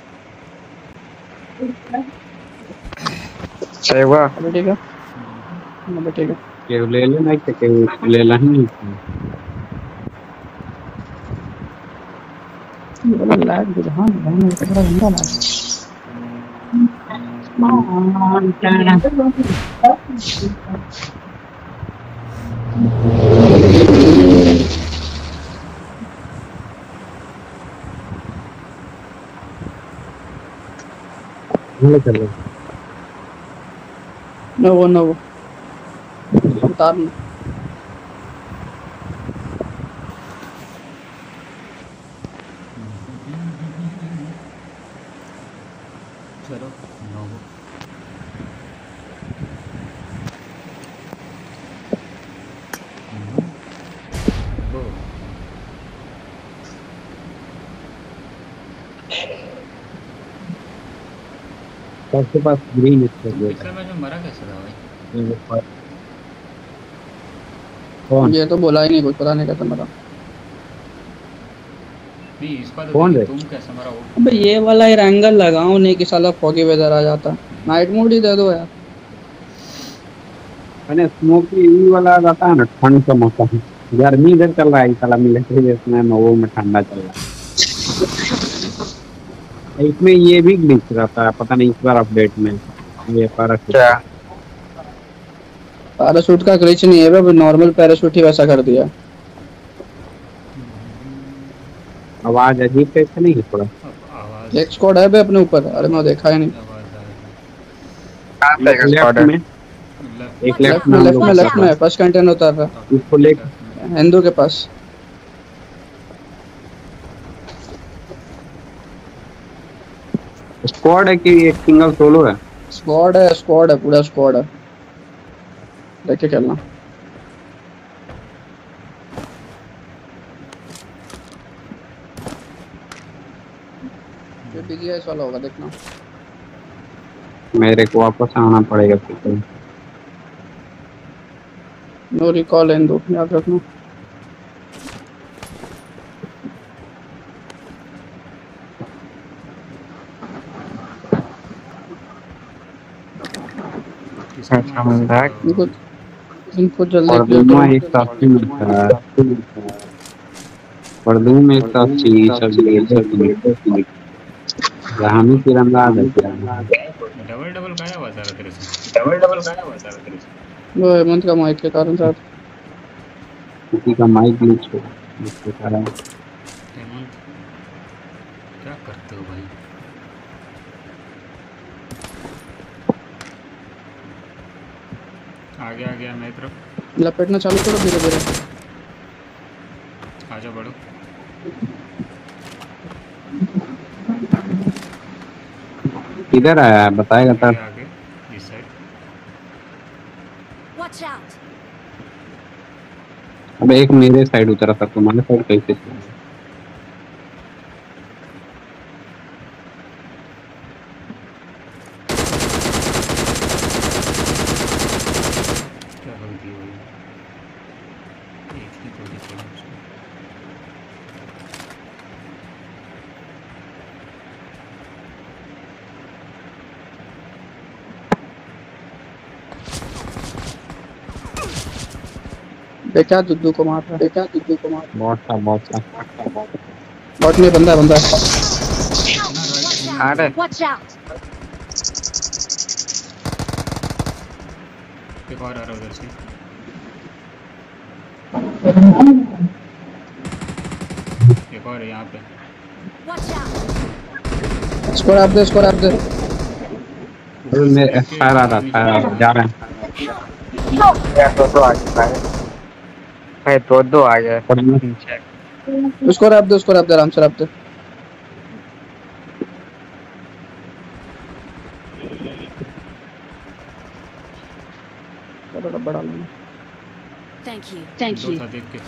सही हुआ। अबे ठीक है, अबे ठीक है। के ले ले नहीं तो के ले नहीं। ये वाला लैग भी हां रहने का बड़ा गंदा लैग है। चल नो उतार लो। चलो नोवो सबके पास ग्रीन स्टेज है। पिछले मैच में मरा कैसे था भाई? कौन ये तो बोला ही नहीं, कुछ पता नहीं कैसे मरा। नहीं इस बार कौन तो है? तुम कैसे मरा वो? अबे ये वाला एंगल लगाओ नहीं कि साला फॉगी वेदर आ जाता। नाइट मोड ही दे दो यार। मैंने स्मोकी ई वाला रहता है ना, ठंड का मौसम, गर्मी इधर चल रहा है, साला मिलिट्री इसमें वो में ठंडा चल रहा है। इसमें ये भी ग्लिच रहता है, पता नहीं इस बार अपडेट में ये पैराशूट क्या पैराशूट का ग्लिच नहीं है बे, नॉर्मल पैराशूट ही वैसा कर दिया। आवाज अजीब कैसे नहीं है थोड़ा? आवाज एक स्क्वाड है बे अपने ऊपर। अरे मैं देखा ही नहीं। कहाँ पे एक स्क्वाड में है? एक लेफ्ट में फर्स्ट कंटेनर उतार रहा इसको लेकर हिंदू के पास। स्क्वाड है कि एक सिंगल सोलो है? स्क्वाड है पूरा स्क्वाड है। देख के खेलना। ये बीजीएस वाला होगा देखना। मेरे को वापस आना पड़ेगा फिर। नो रिकॉल हिंदू याद रखना। अच्छा मैं बैक इनको जल्दी और क्लियर दोनों करो। एक साथ ही मिलता है, और दो में एक साथ चाहिए सब हम ही तिरंगा आ गए। डबल डबल गाया हुआ था तेरे से। वो हेमंत का माइक के कारण शायद। किसी का माइक ग्लिच हो। इसके कारण हेमंत क्या करते हो भाई? आगे आ गया मेरी तरफ। लपेटना चालू करो धीरे धीरे। आजा बढ़ो। किधर आया बताएगा आगे तब। आगे इस साइड। Watch out! अब एक मेरे साइड उतरा था, तुम्हारे साइड कैसे चला? क्या गलती हुई? एक ही गोली चला उसको। देखा दुद्दू को मार रहा है, देखा दुद्दू को मार बहुत था बॉट नहीं, बंदा है, बंदा है। अरे Watch out! एक और आ रहा उधर से। एक और है यहाँ पे। Watch out! स्कोर आप दे, स्कोर आप दे। मेरे फायर आ रहा, फायर आ रहा, जा रहे हैं। यार दो आ गए भाई, दो आ गए। स्कोर आप दे, स्कोर आप दे, आराम से आप दे। बड़ा लेना। Thank you. Thank दो you. था देख के।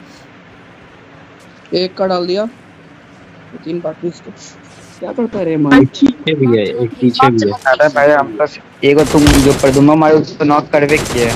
एक का डाल दिया, 3 बाकी इसके। क्या करता है रे मार? पीछे भी है, एक पीछे भी है। अरे भाई हम बस एगो तुम जो पर दोनों मारो उसको नॉक करवे किए।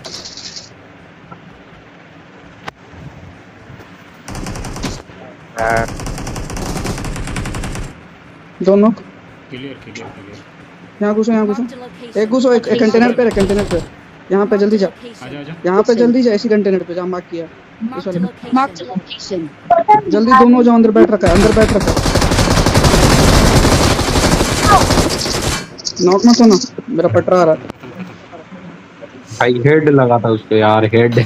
दोनों क्लियर क्लियर क्लियर। यहाँ घुसो, यहाँ घुसो। Marked a location. एक घुसो, एक कंटेनर पे, कंटेनर पे। यहाँ पे जल्दी जा, आजा आजा। यहाँ पे जल्दी जा, इसी कंटेनर पे जहाँ मार्क किया। Marked a location. Marked a location. जल्दी दोनों जाओ, अंदर बैठ रखा है, अंदर बैठ रखा है। नॉक मत होना, मेरा पटरा आ रहा है। भाई हेड लगा था उसको यार, हेड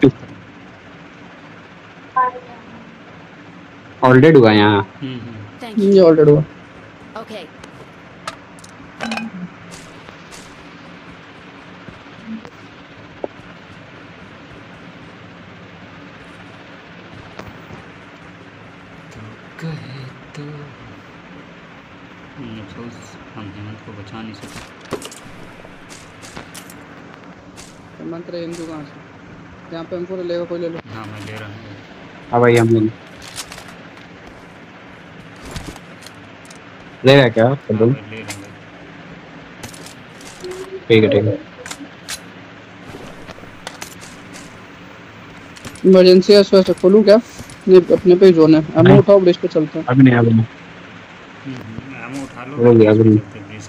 ऑलरेडी हुआ यहाँ। Thank you. ये ऑलरेडी हुआ। Okay. कहे तो अफसोस हम हेमंत को बचा नहीं सके। मंत्र हिंदू कहाँ से? यहाँ पे हमको लेगा, कोई ले लो। हाँ मैं ले रहा हूँ। हाँ भाई हम लोग ले रहा क्या हाँ, तुम? मैं ले रहा हूँ। ठीक है ठीक है। इमरजेंसी है, वैसे खोलूं क्या? नहीं, अपने पे ही जोन है। एमओ नहीं। उठाओ, ब्रिज पे चलते हैं। अभी नहीं, अभी नहीं। एमो उठा लो। हो गया, अभी नहीं।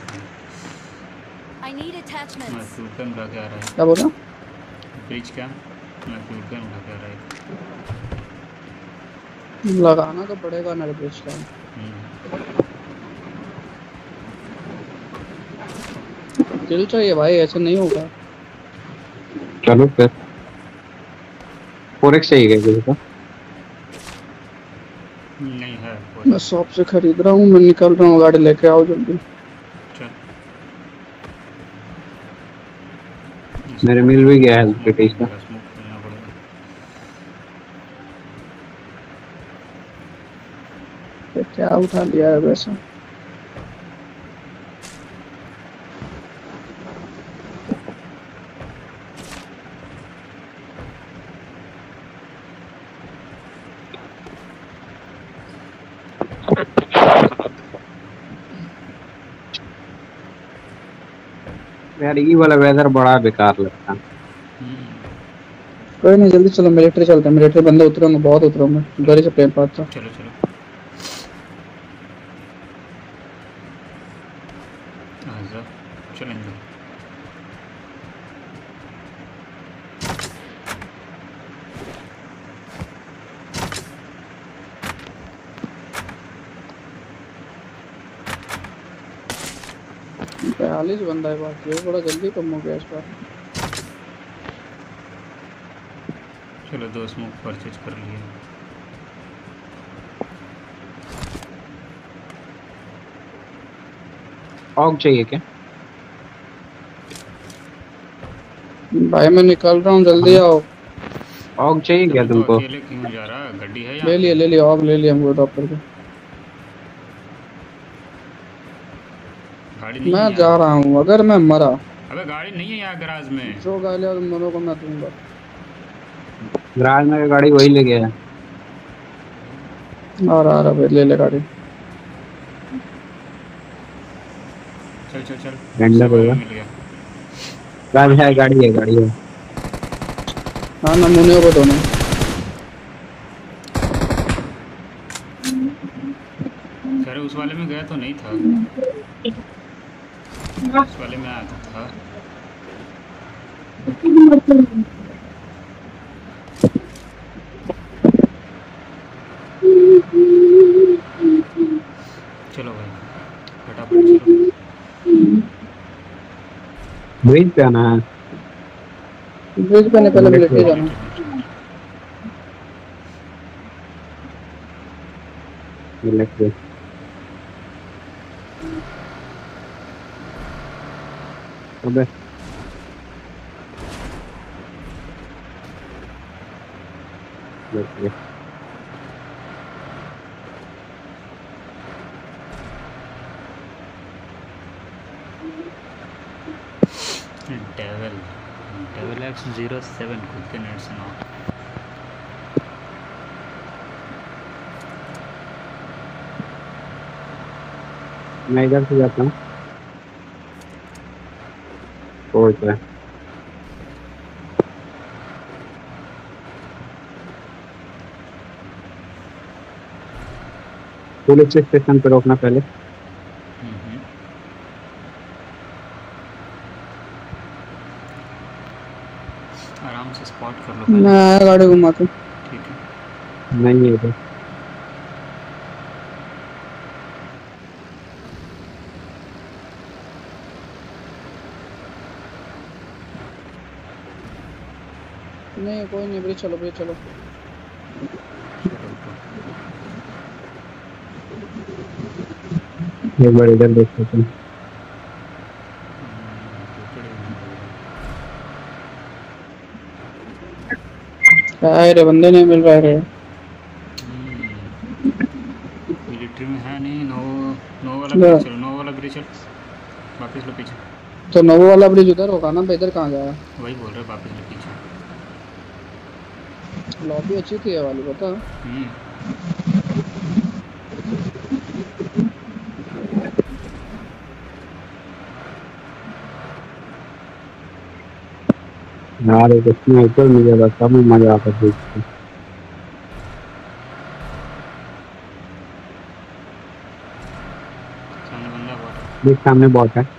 I need मैं attachments. फ्यूल गन उठा के आ रहा है। क्या बोल रहा? ब्रिज क्या? मैं फ्यूल गन उठा के आ रहा है। लगाना तो पड़ेगा ना ब्रिज का। किल चाहिए भाई, ऐसे नहीं होगा। चलो फिर 4x चाहिए क्या किसी को? नहीं है। मैं शॉप से खरीद रहा हूँ, मैं निकल रहा हूँ, गाड़ी लेके आओ जल्दी। चल। मेरे मिल भी गया हेल्थ किट इसका। स्मोक करना पड़ेगा। तो क्या उठा लिया है वैसे? यार ये वाला वेदर बड़ा बेकार लगता है। कोई नहीं, जल्दी चलो, मिलिट्री चलते हैं। मिलिट्री बंदे उतरेंगे, बहुत उतरेंगे। उधर से प्लेन पाता। चलो चलो आजा चलेंगे। बयालीस बंदा है बाकी, ये थोड़ा जल्दी कम हो गया इस बार। चलो 2 स्मोक परचेज कर लिए। ऑग चाहिए क्या? भाई मैं निकल रहा हूँ, जल्दी आओ। ऑग चाहिए क्या तो तुमको? अकेले क्यों जा रहा है? गड्डी है यहाँ ले लिया ऑग ले लिया हमको ड्रॉप करके। गाड़ी नहीं मैं है जा यहाँ। रहा हूँ, अगर मैं मरा अबे गाड़ी नहीं है यहाँ गैराज में। जो गाड़ी तुम दोनों को मैं दूंगा। गराज में गाड़ी वही ले गया है। आ रहा भाई, ले ले गाड़ी। चल चल चल रेंडर होगा। मिल गया। गाड़ी है, गाड़ी है, गाड़ी है। हाँ नमूने को दोनों। अरे उस वाले में गया तो नहीं था, उस वाले में आया था। चलो भाई फटाफट चलो। ब्रिज पे आना है। ब्रिज पे नहीं, पहले लेके जाना। इलेक्ट्रिक अबे इलेक्ट्रिक डेविल X07 खुद के नेट से ना। मैं इधर से जाता हूँ। कोई तो पुलिस स्टेशन पे रोकना पहले। आराम से स्पॉट कर लो। मैं गाड़ी घुमाता हूँ। ठीक है। नहीं है इधर। नहीं कोई नहीं, ब्रिज चलो ब्रिज चलो। एक बार इधर देख सकते हैं। रे बंदे नहीं मिल रहे। मिलिट्री में है नहीं। नो वाला ब्रिज चलो, नो वाला ब्रिज चल। वापस लो पीछे। तो नोवो वाला ब्रिज उधर होगा ना, इधर कहाँ गया? वही बोल रहे, वापस लो पीछे। लॉबी अच्छी थी ये वाली, पता। यार एक स्नाइपर मिल जाता तब मजा आता देख के। सामने बंदा बहुत है। देख सामने बॉट है।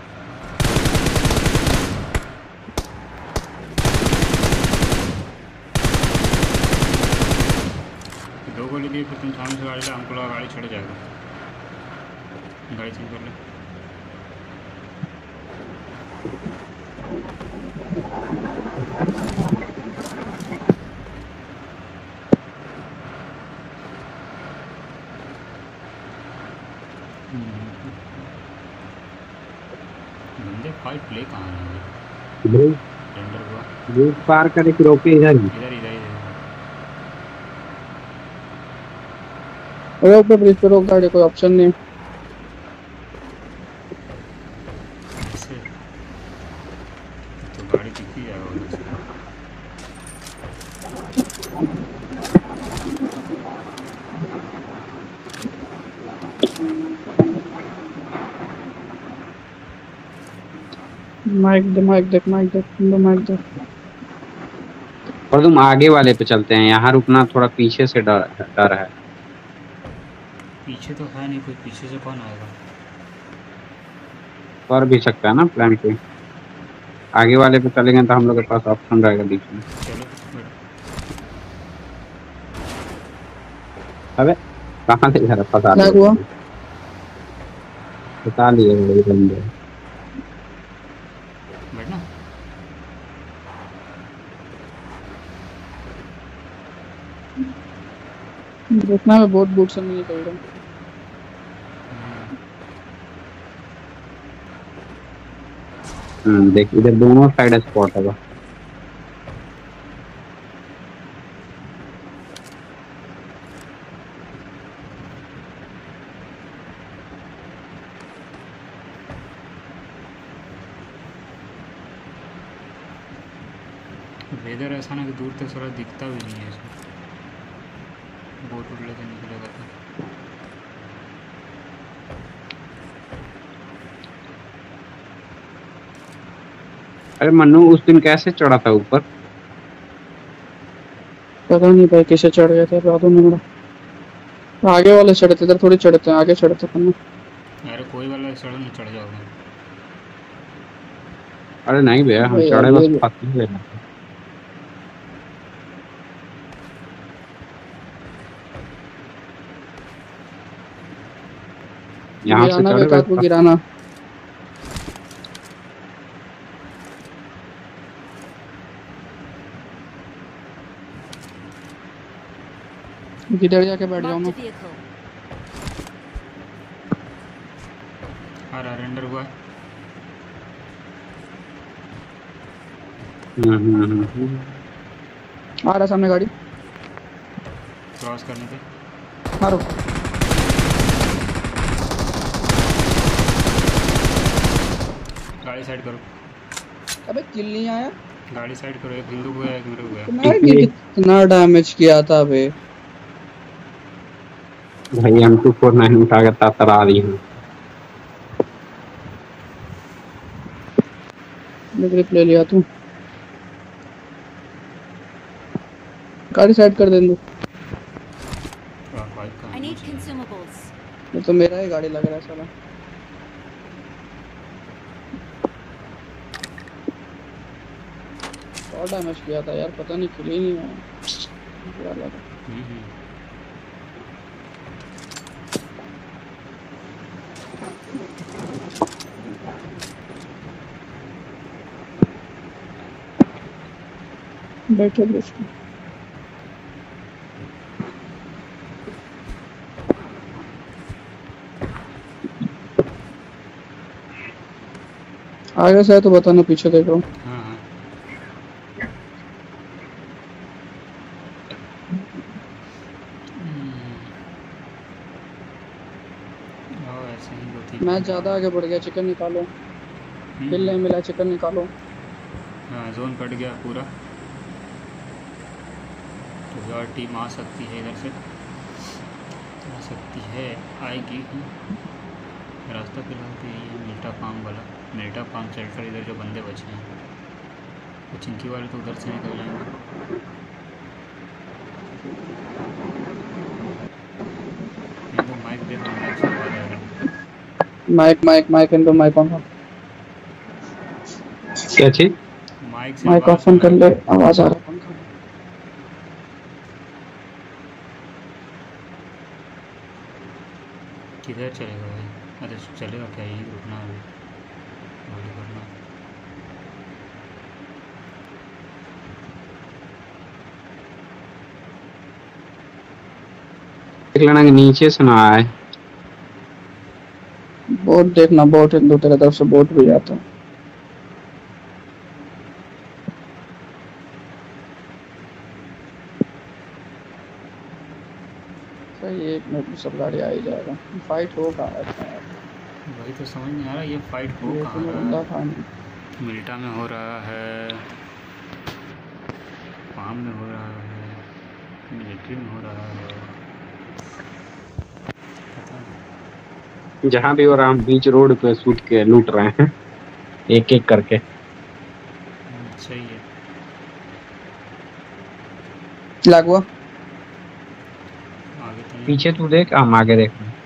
दो गोली दी फिर तुम सामने से गाड़ी ला, हमको लगा गाड़ी चढ़ जाएगा। गाड़ी चेंज कर ले। बंदे फाइट प्ले कहाँ है? ब्रिज रेंडर हुआ। ब्रिज पार करे कि रोके इधर ही? इधर इधर इधर। रोक पे ब्रिज पे रोक गाड़ी, कोई ऑप्शन नहीं। ऐसे तो गाड़ी दिखी जाएगा उधर से। माइक दे माइक देख माइक देख माइक देख। और तुम आगे वाले पे चलते हैं, यहाँ रुकना थोड़ा पीछे से डर है। पीछे तो है नहीं कोई, पीछे से कौन आएगा? कर भी सकता है ना प्लान पे। आगे वाले पे चलेंगे तो हम लोग के पास ऑप्शन रहेगा बीच में। चलो अबे कहाँ से इधर फंसा क्या हुआ? बता लिए बंदे। बैठना। देखना मैं बहुत बूट से नहीं निकल रहा। देख इधर दोनों साइड स्पॉट है। वेदर ऐसा ना कि दूर तक थोड़ा दिखता भी नहीं है इसमें, बोट उड़ लेके निकलेगा तो। अरे मन्नू उस दिन कैसे चढ़ा था ऊपर? पता नहीं भाई कैसे चढ़ गया था, रातों में मेरा आगे वाले चढ़ते, इधर थोड़ी चढ़ते हैं, आगे चढ़ते हैं। अरे कोई वाला चढ़ो ना, चढ़ जाओगे। अरे नहीं भैया, हम भाई चढ़े यार, बस ये- पत्थर लेना। यहाँ से गिराना चढ़े बेकार को बस। गिराना। किधर जाके बैठ जाऊँ Marked मैं? a vehicle. रेंडर हुआ है। आ रहा सामने गाड़ी, क्रॉस करने पे मारो। गाड़ी साइड करो, अबे किल नहीं आया। गाड़ी साइड करो। एक हिंदू हुआ है, एक मेरे हुआ है। मैंने कितना डैमेज किया था बे। भाई हम 249 उठा के तरा रही हूँ। ग्रिप ले लिया तू, गाड़ी साइड कर दे दो। I need consumables. ये तो मेरा ही गाड़ी लग रहा है साला। और डैमेज किया था यार, पता नहीं किल ही नहीं आया। बुरा लगा। बैठो बैठो। आगे से है तो बताना, पीछे देख रहा हूँ। हाँ हाँ ऐसे ही होती है। मैं ज्यादा आगे बढ़ गया, चिकन निकालो। किल नहीं मिला, चिकन निकालो। हाँ जोन कट गया पूरा, तो और टीम आ सकती है इधर से, आ सकती है, आएगी। रास्ता फिलहाल तो यही है, मिल्टा फार्म वाला। मिल्टा फार्म चलकर इधर जो बंदे बचे हैं, वो चिंकी वाले तो उधर से निकल जाएंगे। ये तो माइक देख रहा हूँ, अच्छा आवाज़ आ रहा है। माइक माइक माइक इनको माइक ऑन क्या चीज? माइक से माइक आवाज़ ऑन आ कर रहा ले, है। आवाज आ रहा है। किधर चलेगा भाई? अरे चलेगा क्या, यही रुकना है, गोली करना। देख लेना कि नीचे से ना आए। बोट देखना, बोट दो तेरे तरफ से बोट भी जाता है। सही, 1 मिनट में सब गाड़ी आ ही जाएगा। फाइट होगा वही तो समझ नहीं आ रहा, ये फाइट हो कहाँ रहा है? मिल्टा में हो रहा है, फार्म में हो रहा है, मिलिट्री में हो रहा है, पता नहीं। जहाँ भी हो रहा, हम बीच रोड पे शूट के लूट रहे हैं एक एक करके। सही है। लग हुआ आगे तो नहीं। पीछे तू देख, हम आगे देख रहे हैं।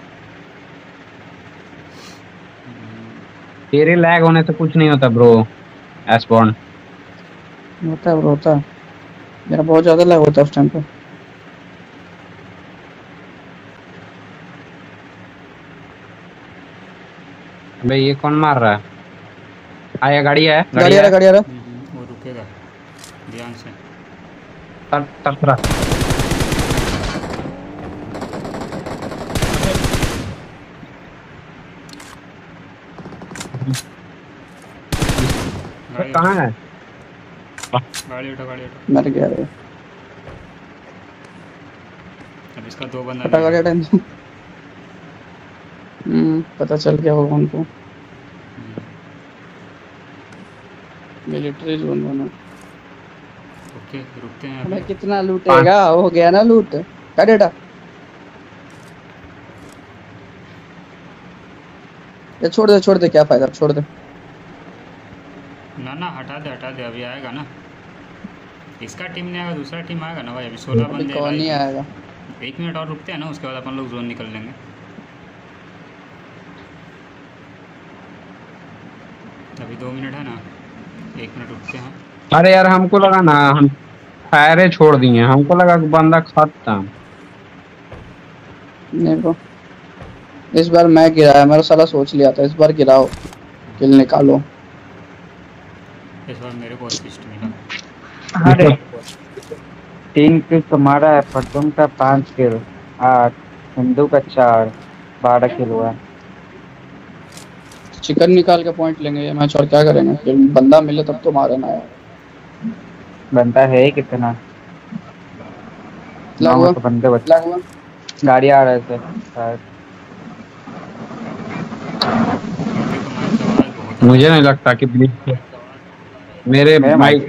तेरे लैग होने से कुछ नहीं होता ब्रो, एसबॉर्न। होता है, होता है। मेरा बहुत ज्यादा लैग होता है उस टाइम पे। भाई ये कौन मार रहा है? आया गाड़ी है, गाड़ी आ रहा, गाड़ी आ रहा। वो रुकेगा, ध्यान से। तरफरा गाड़ी कहाँ है? गाड़ी उठा मर गया रे। अब इसका 2 बंदा हटा गाड़ी हटा। पता चल गया होगा उनको। मिलिट्री जोन बना। ओके रुकते हैं हमें कितना लूटेगा? हो गया ना लूट। गाड़ी हटा। ये छोड़ दे क्या फायदा, छोड़ दे। ना हटा दे अभी आएगा ना। इसका टीम नहीं आएगा, दूसरा टीम आएगा ना भाई। अभी 16 बंदे कौन नहीं आएगा। 1 मिनट और रुकते हैं ना, उसके बाद अपन लोग जोन निकल लेंगे। अभी 2 मिनट है ना, 1 मिनट रुकते हैं। अरे यार हमको लगा ना हम फायरे छोड़ दिए, हमको लगा कि बंदा खत्म। देखो इस बार मैं गिराया, मेरा साला सोच लिया था इस बार गिराओ किल निकालो। इस बार मेरे को असिस्ट मिला। अरे 3 किल तुम्हारा है, फटूम का 5 किल, 8 हिंदू का 4, 12 किल हुआ। चिकन निकाल के पॉइंट लेंगे ये मैच, और क्या करेंगे? फिर बंदा मिले तब तो मारे ना यार। बनता है ही कितना लगवा तो बंदे बच्चे गाड़ी आ रहे थे शायद। मुझे नहीं लगता कि मेरे माइक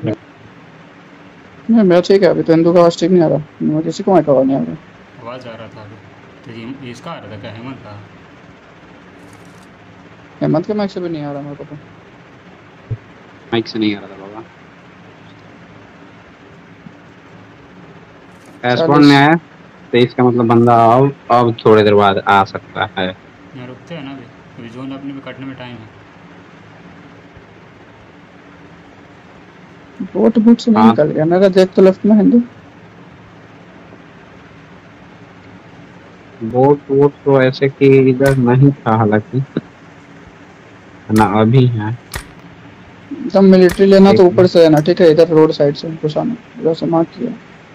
नहीं मैं ठीक है अभी तो। हिंदू का आवाज ठीक नहीं आ रहा, मैं किसी को माइक आवाज नहीं आ रहा। आवाज़ आ रहा था अभी तो ये इसका आ रहा था क्या? हेमंत का? हेमंत के माइक से भी नहीं आ रहा मेरे को तो। माइक से नहीं आ रहा था बाबा। एस्पॉन में आया तो इसका मतलब बंदा अब थोड़ी देर बाद आ सकता है। यहाँ रुकते हैं ना अभी जोन अपने भी कटने में टाइम है। बोट से नहीं निकल गया मेरा, देख तो लेफ्ट में हिंदू। बोट तो ऐसे कि इधर नहीं था हालांकि ना, अभी है। एकदम मिलिट्री लेना तो ऊपर से है ना, ठीक है? इधर रोड साइड से कुछ आना, इधर से मार्क किया।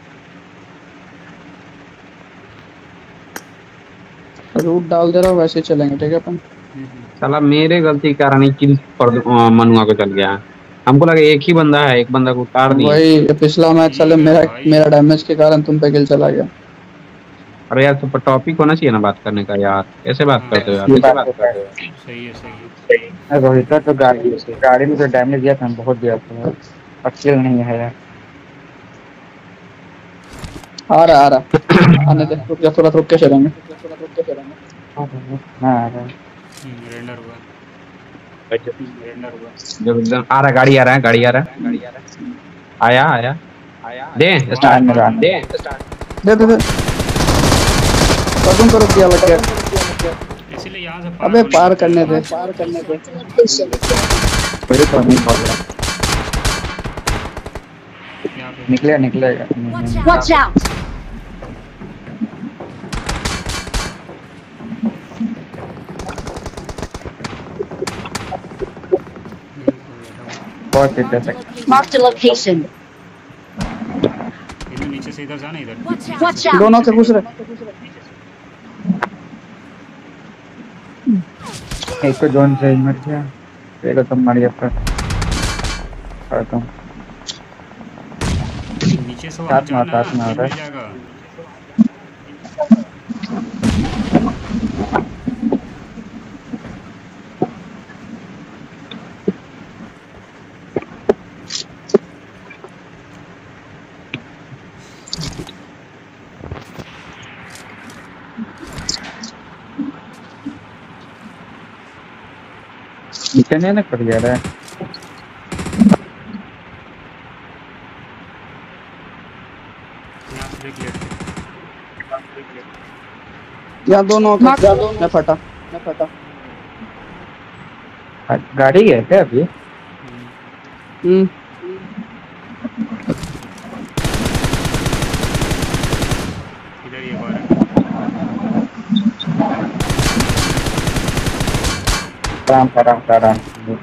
रूट डाल दे रहा हूँ, वैसे चलेंगे ठीक है अपन। साला मेरे गलती के कारण ही किल पर मनुआ को चल गया। हमको लगा एक ही बंदा है, एक बंदा को उतार दिया। वही पिछला मैच चले मेरा डैमेज के कारण तुम पे किल चला गया। अरे यार तो टॉपिक होना चाहिए ना बात करने का यार, ऐसे बात करते हो यार। सही है रोहित तो गाड़ी में जो डैमेज दिया था बहुत दिया था, अकेले नहीं है यार। आ रहा आने दे, रुक जा थोड़ा, रुक के चलेंगे। हां आ रहा है, रेंडर हुआ। जब एकदम आ रहा, गाड़ी आ रहा है, आया दे स्टार्ट दे तुम करो क्या लग गया? इसीलिए यहां से अबे पार करने दे। मेरे को नहीं पड़ रहा। निकलेगा। Watch out! बहुत है। Marked a location. इधर नीचे से इधर जाना, इधर Watch out! दोनों से घुस रहे। एक को जोन से मर गया, एक को तुम मर गया पर तुम नीचे से साथ में आ रहा है। इतने ना कर गया रे। यहाँ दोनों मैं फटा। गाड़ी है क्या अभी? इधर ये बार आराम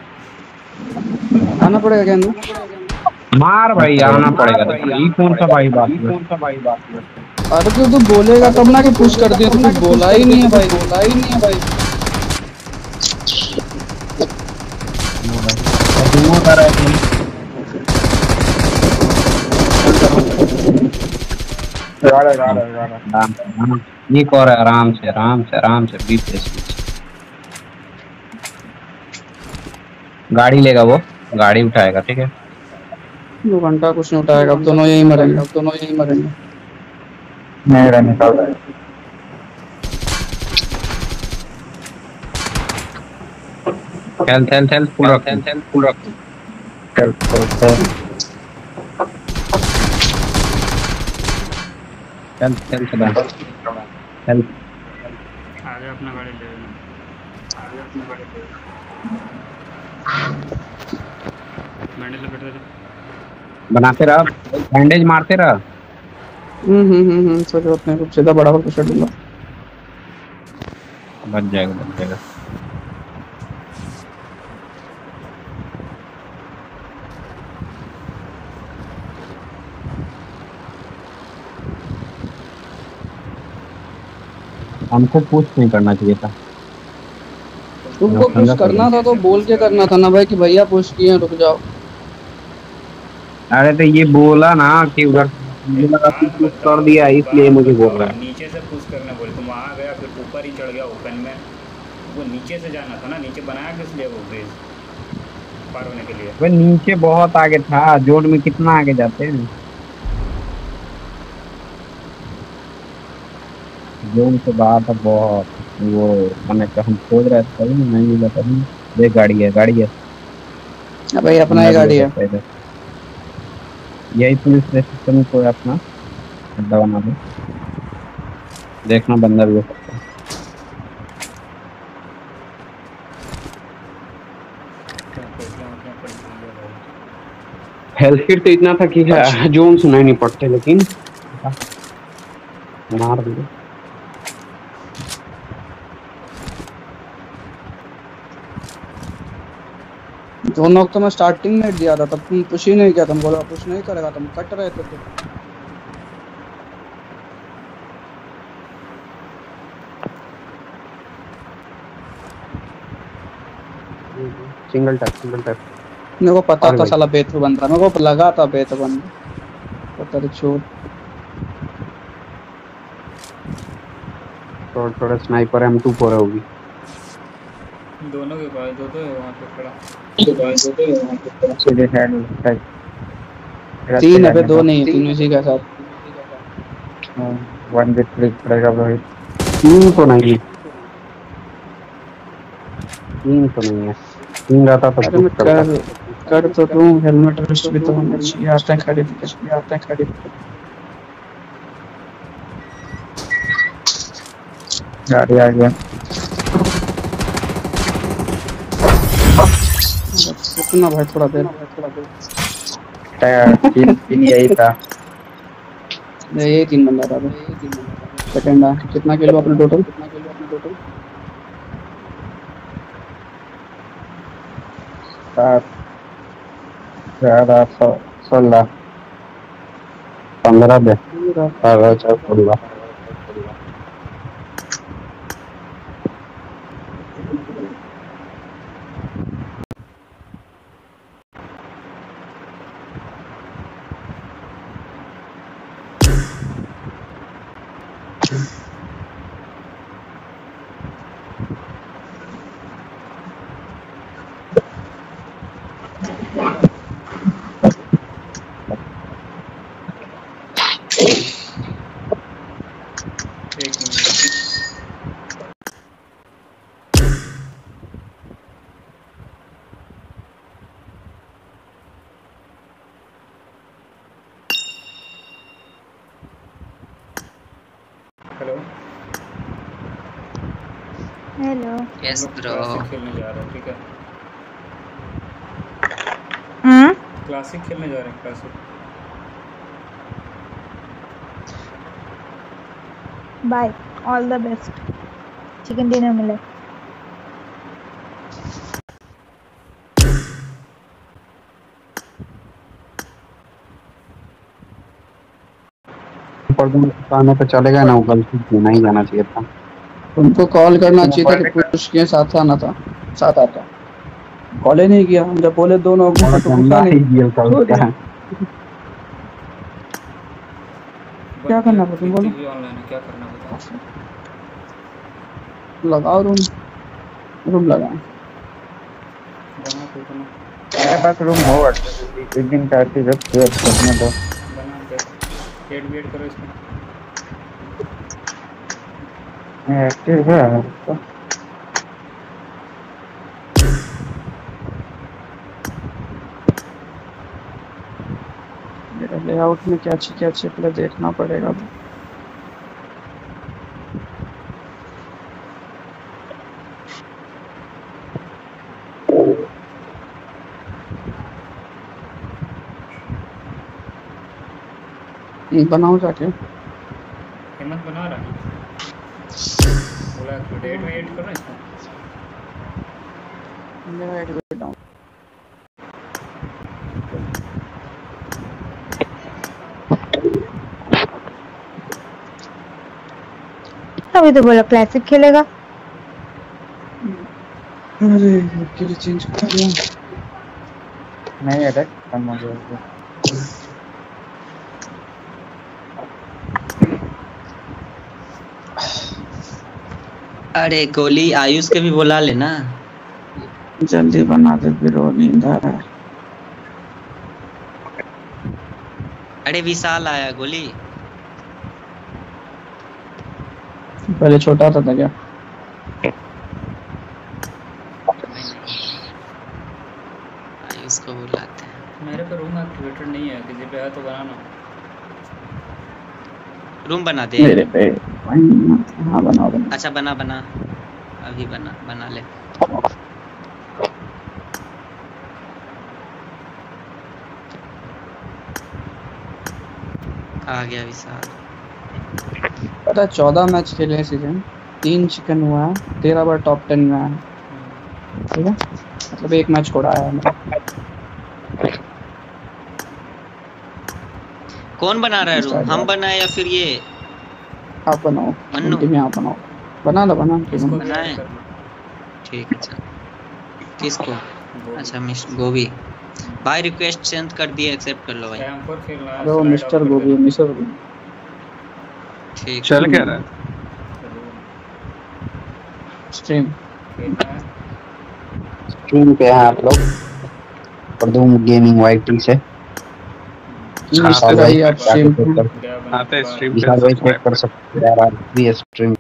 आना पड़ेगा क्या? मार भाई, आना पड़ेगा। ये कौन सा भाई बात है? अरे तू बोलेगा तब ना कि पुश कर दिया, तू बोला ही नहीं है भाई। जा रहा है। एक और है, आराम से बीच गाड़ी लेगा, वो गाड़ी उठाएगा, ठीक है। 2 घंटा कुछ नहीं उठाएगा, अब दोनों यही मरेंगे, मेरा निकल रहा है। हेल्थ फुल रख। हेल्थ आगे अपना गाड़ी ले लेना। बैंडेज लपेट दे। बनाते रह, बैंडेज मारते रह। सोच रहा हूँ सीधा बड़ा होकर शॉट दूंगा। बच जाएगा। हमको पुश नहीं करना चाहिए था। तुमको पुश करना था तो बोल के करना था ना भाई कि भैया पुश किए, रुक जाओ। अरे तो ये बोला ना कि उधर मुझे लगा कि पुश कर दिया, इसलिए मुझे बोल रहा है। नीचे से पुश करना बोले, तुम वहाँ गया फिर ऊपर ही चढ़ गया ओपन में। वो नीचे से जाना था ना, नीचे बनाया किस लिए वो ब्रिज पार होने के लिए? वो नीचे बहुत आगे था, जोड़ में कितना आगे जाते हैं। जोन से बाहर था बहुत, वो मैंने कहा हम खोज रहे थे, नहीं मिला था। देख गाड़ी है भाई, अपना ही गाड़ी है। यही पुलिस स्टेशन को अपना अड्डा बना दो, देखना बंदा भी हो सकता है। हेल्थ किट तो इतना था कि जोन सुनाई नहीं पड़ते, लेकिन मार दिया। दोनों तो मैं स्टार्टिंग में दिया था, तब तुम पुश ही नहीं किया, तुम बोला पुश नहीं करेगा, तुम कट रहे थे। सिंगल टैप मेरे को पता था साला बेतु बंदा, मेरे को लगा था बेतु बंदा, पता नहीं छोड़। थोड़ा स्नाइपर M24 होगी दोनों के पास, दो है वहाँ पे खड़ा। 3 है, 2 नहीं, 3 इसी के साथ। 1 बिट क्लिक करेगा भाई। 3 तो नहीं है, 3 रहता तो कर तो दूं। हेलमेट वेस्ट भी तो होना चाहिए, आते हैं खरीद। गाड़ी आ गया। रुकना भाई थोड़ा देर। तीन यही था, यही 3 बंदा था। सेकंड है, कितना किलो अपने टोटल? 16 15 दे 14 हेलो। Yes bro. खेलने जा रहे हैं, ठीक है। क्लासिक खेलने जा रहे हैं, classic. Bye, all the best. Chicken dinner मिले। आने पे चलेगा ना, गलती से नहीं जाना चाहिए था। तुमको कॉल करना चाहिए था कि पुश के साथ आना था, साथ आता। कॉल ही नहीं किया, हम जब बोले 2 नॉक और तो पूछा गंदा ही नहीं। गेल का उसका। क्या करना पड़ता बोलो? भी ऑनलाइन है, क्या करना बताओ? लगाओ रूम लगाओ। बना कोई बना मेरे पास रूम हो एक दिन का जब क्रिएट करने दो। बना दे एड वेट करो इसमें। एक्टिव है तो मेरा लेआउट में क्या चाहिए पहले देखना पड़ेगा। बनाओ जाके। हिम्मत बना रहा है, बोला डेट में ऐड करना इसको। मेरा ऐड कर डाउन। अभी तो बोला क्लासिक खेलेगा। अरे के लिए चेंज कर दिया। नहीं है कम हो गया। अरे गोली आयुष के भी बुला लेना। जल्दी बना दे फिर वो नींद आ रहा है। अरे विशाल आया गोली। पहले छोटा था क्या? आयुष को बुलाते हैं। मेरे पे रूम एक्टिवेटेड नहीं है, किसी पे है तो बनाना। रूम बना दे मेरे पे हाँ बना। अच्छा बना अभी बना ले। आ गया विशाल। पता 14 मैच खेले हैं सीजन, 3 चिकन हुआ है, 13 बार टॉप 10 में आया। ठीक है, मतलब 1 मैच कोड़ा आया मेरा। कौन बना रहा है रूम, हम बनाए या फिर ये आप बनाओ? मन्नू टीम आप बनाओ। बना लो बनाए। ठीक है अच्छा। किसको? अच्छा गोभी भाई रिक्वेस्ट सेंड कर दिए, एक्सेप्ट कर लो भाई। अरे वो मिस्टर गोभी मिस्टर गोभी। ठीक चल क्या रहा है? स्ट्रीम पे हैं आप लोग। प्रदूम गेमिंग वाईटी से भाई आप स्ट्रीम आते स्ट्रीम पे कर सकते हैं यार। भी स्ट्रीम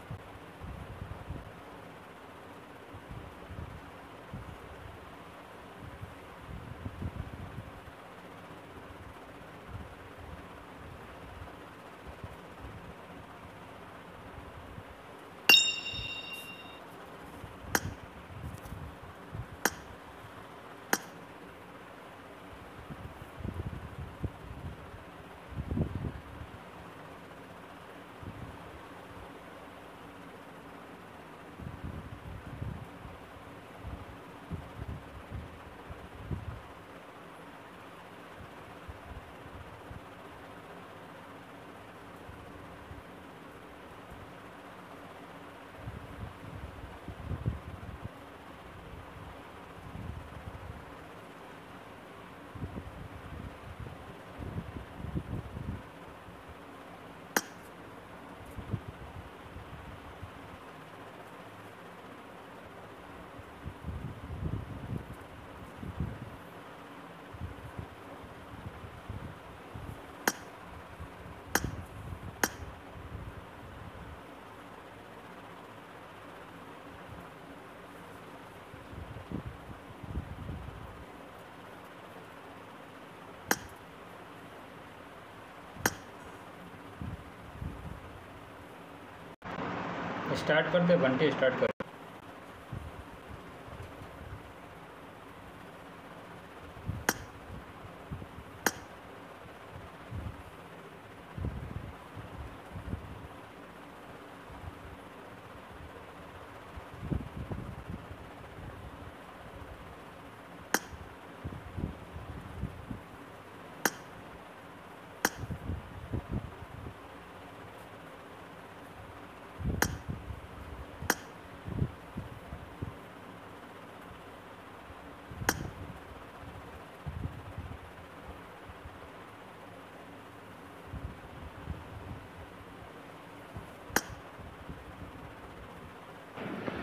स्टार्ट कर दे बंटी, स्टार्ट कर।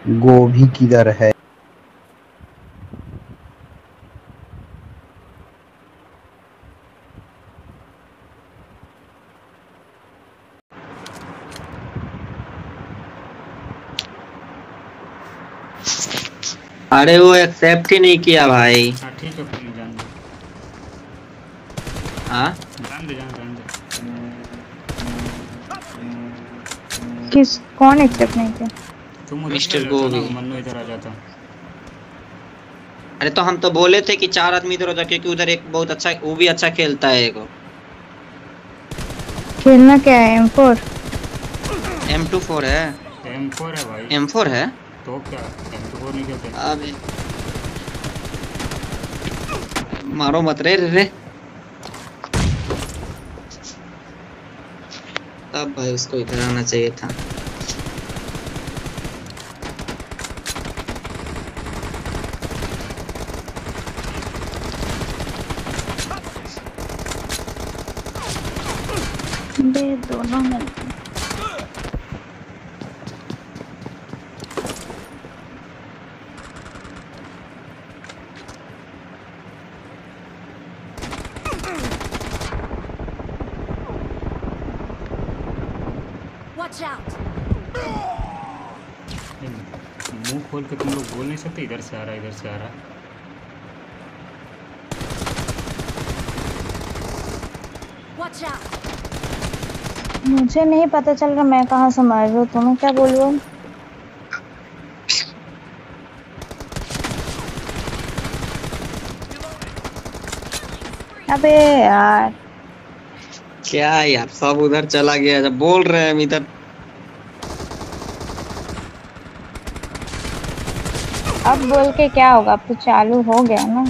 गोभी किधर है? अरे वो एक्सेप्ट ही नहीं किया भाई। हाँ ठीक है कोई जान दे। हाँ जान दे जान दे। किस कौन एक्सेप्ट नहीं किया? तुम मिस्टर गोभी। मन्नू इधर आ जाता। अरे तो हम तो बोले थे कि 4 आदमी इधर हो जाए क्योंकि उधर एक बहुत अच्छा वो भी अच्छा खेलता है एक। खेलना क्या है? M4 M24 है। M4 है भाई। M4 है तो क्या M24 नहीं खेलते? अबे मारो मत रे रे। तब भाई उसको इधर आना चाहिए था। बे दोनों मिलते हैं। Watch out! मुंह खोल के तुम लोग बोल नहीं सकते इधर से आ रहा इधर से आ रहा। Watch out! मुझे नहीं पता चल रहा मैं कहाँ से मार रही हूँ। तुम्हें क्या बोलूँ? अबे यार क्या यार सब उधर चला गया जब बोल रहे हैं हम इधर। अब बोल के क्या होगा? अब तो चालू हो गया ना।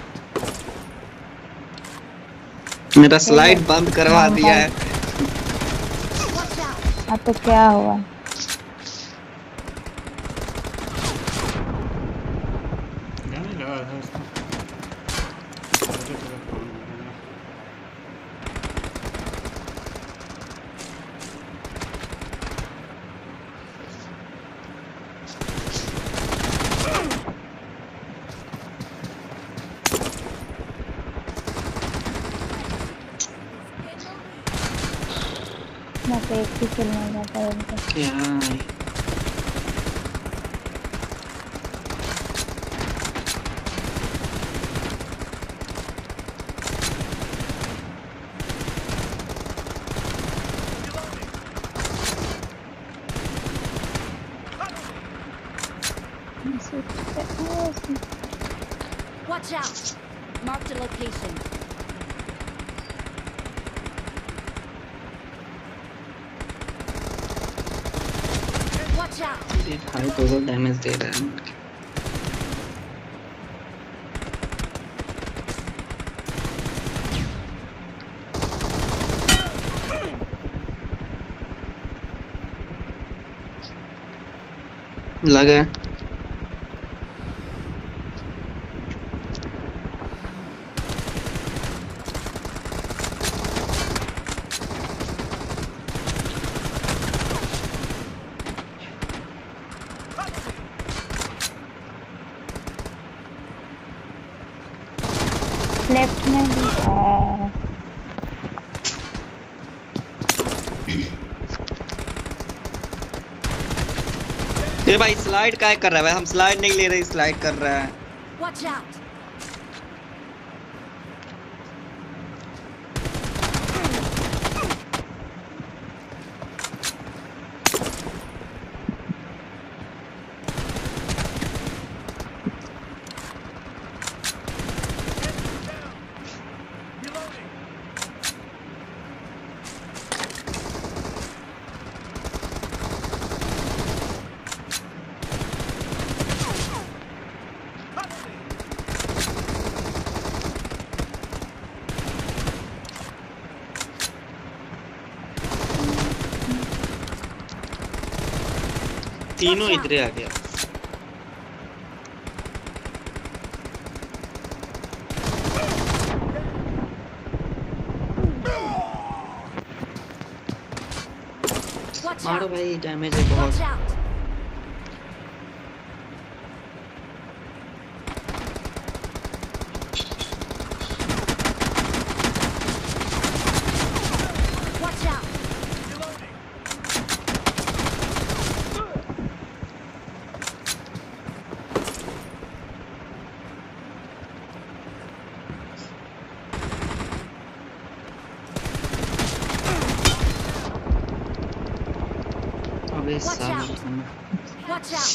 मेरा स्लाइड बंद करवा दिया है। अब तो क्या हुआ? जाने लगा था उसको। मैं तो एक ही खेलने जाता है उनका। क्या Watch out! Marked a location. Watch out! ये भाई टोटल डैमेज दे रहा है। लगा लेफ्ट में भी है। ये भाई स्लाइड काय कर रहा है भाई? हम स्लाइड नहीं ले रहे, स्लाइड कर रहा है। Watch out! तीनों इधर आ गया। Watch मारो out! भाई, डैमेज है बहुत। Watch out! अबे Watch साला out! तुम Watch out!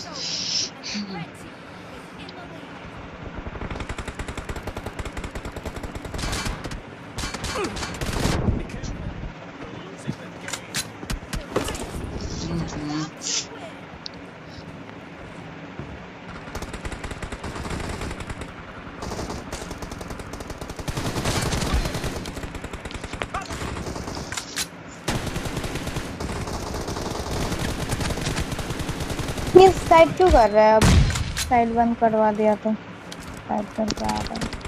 ये साइड क्यों कर रहा है अब? साइड बंद करवा दिया तो साइड करके आ रहा है।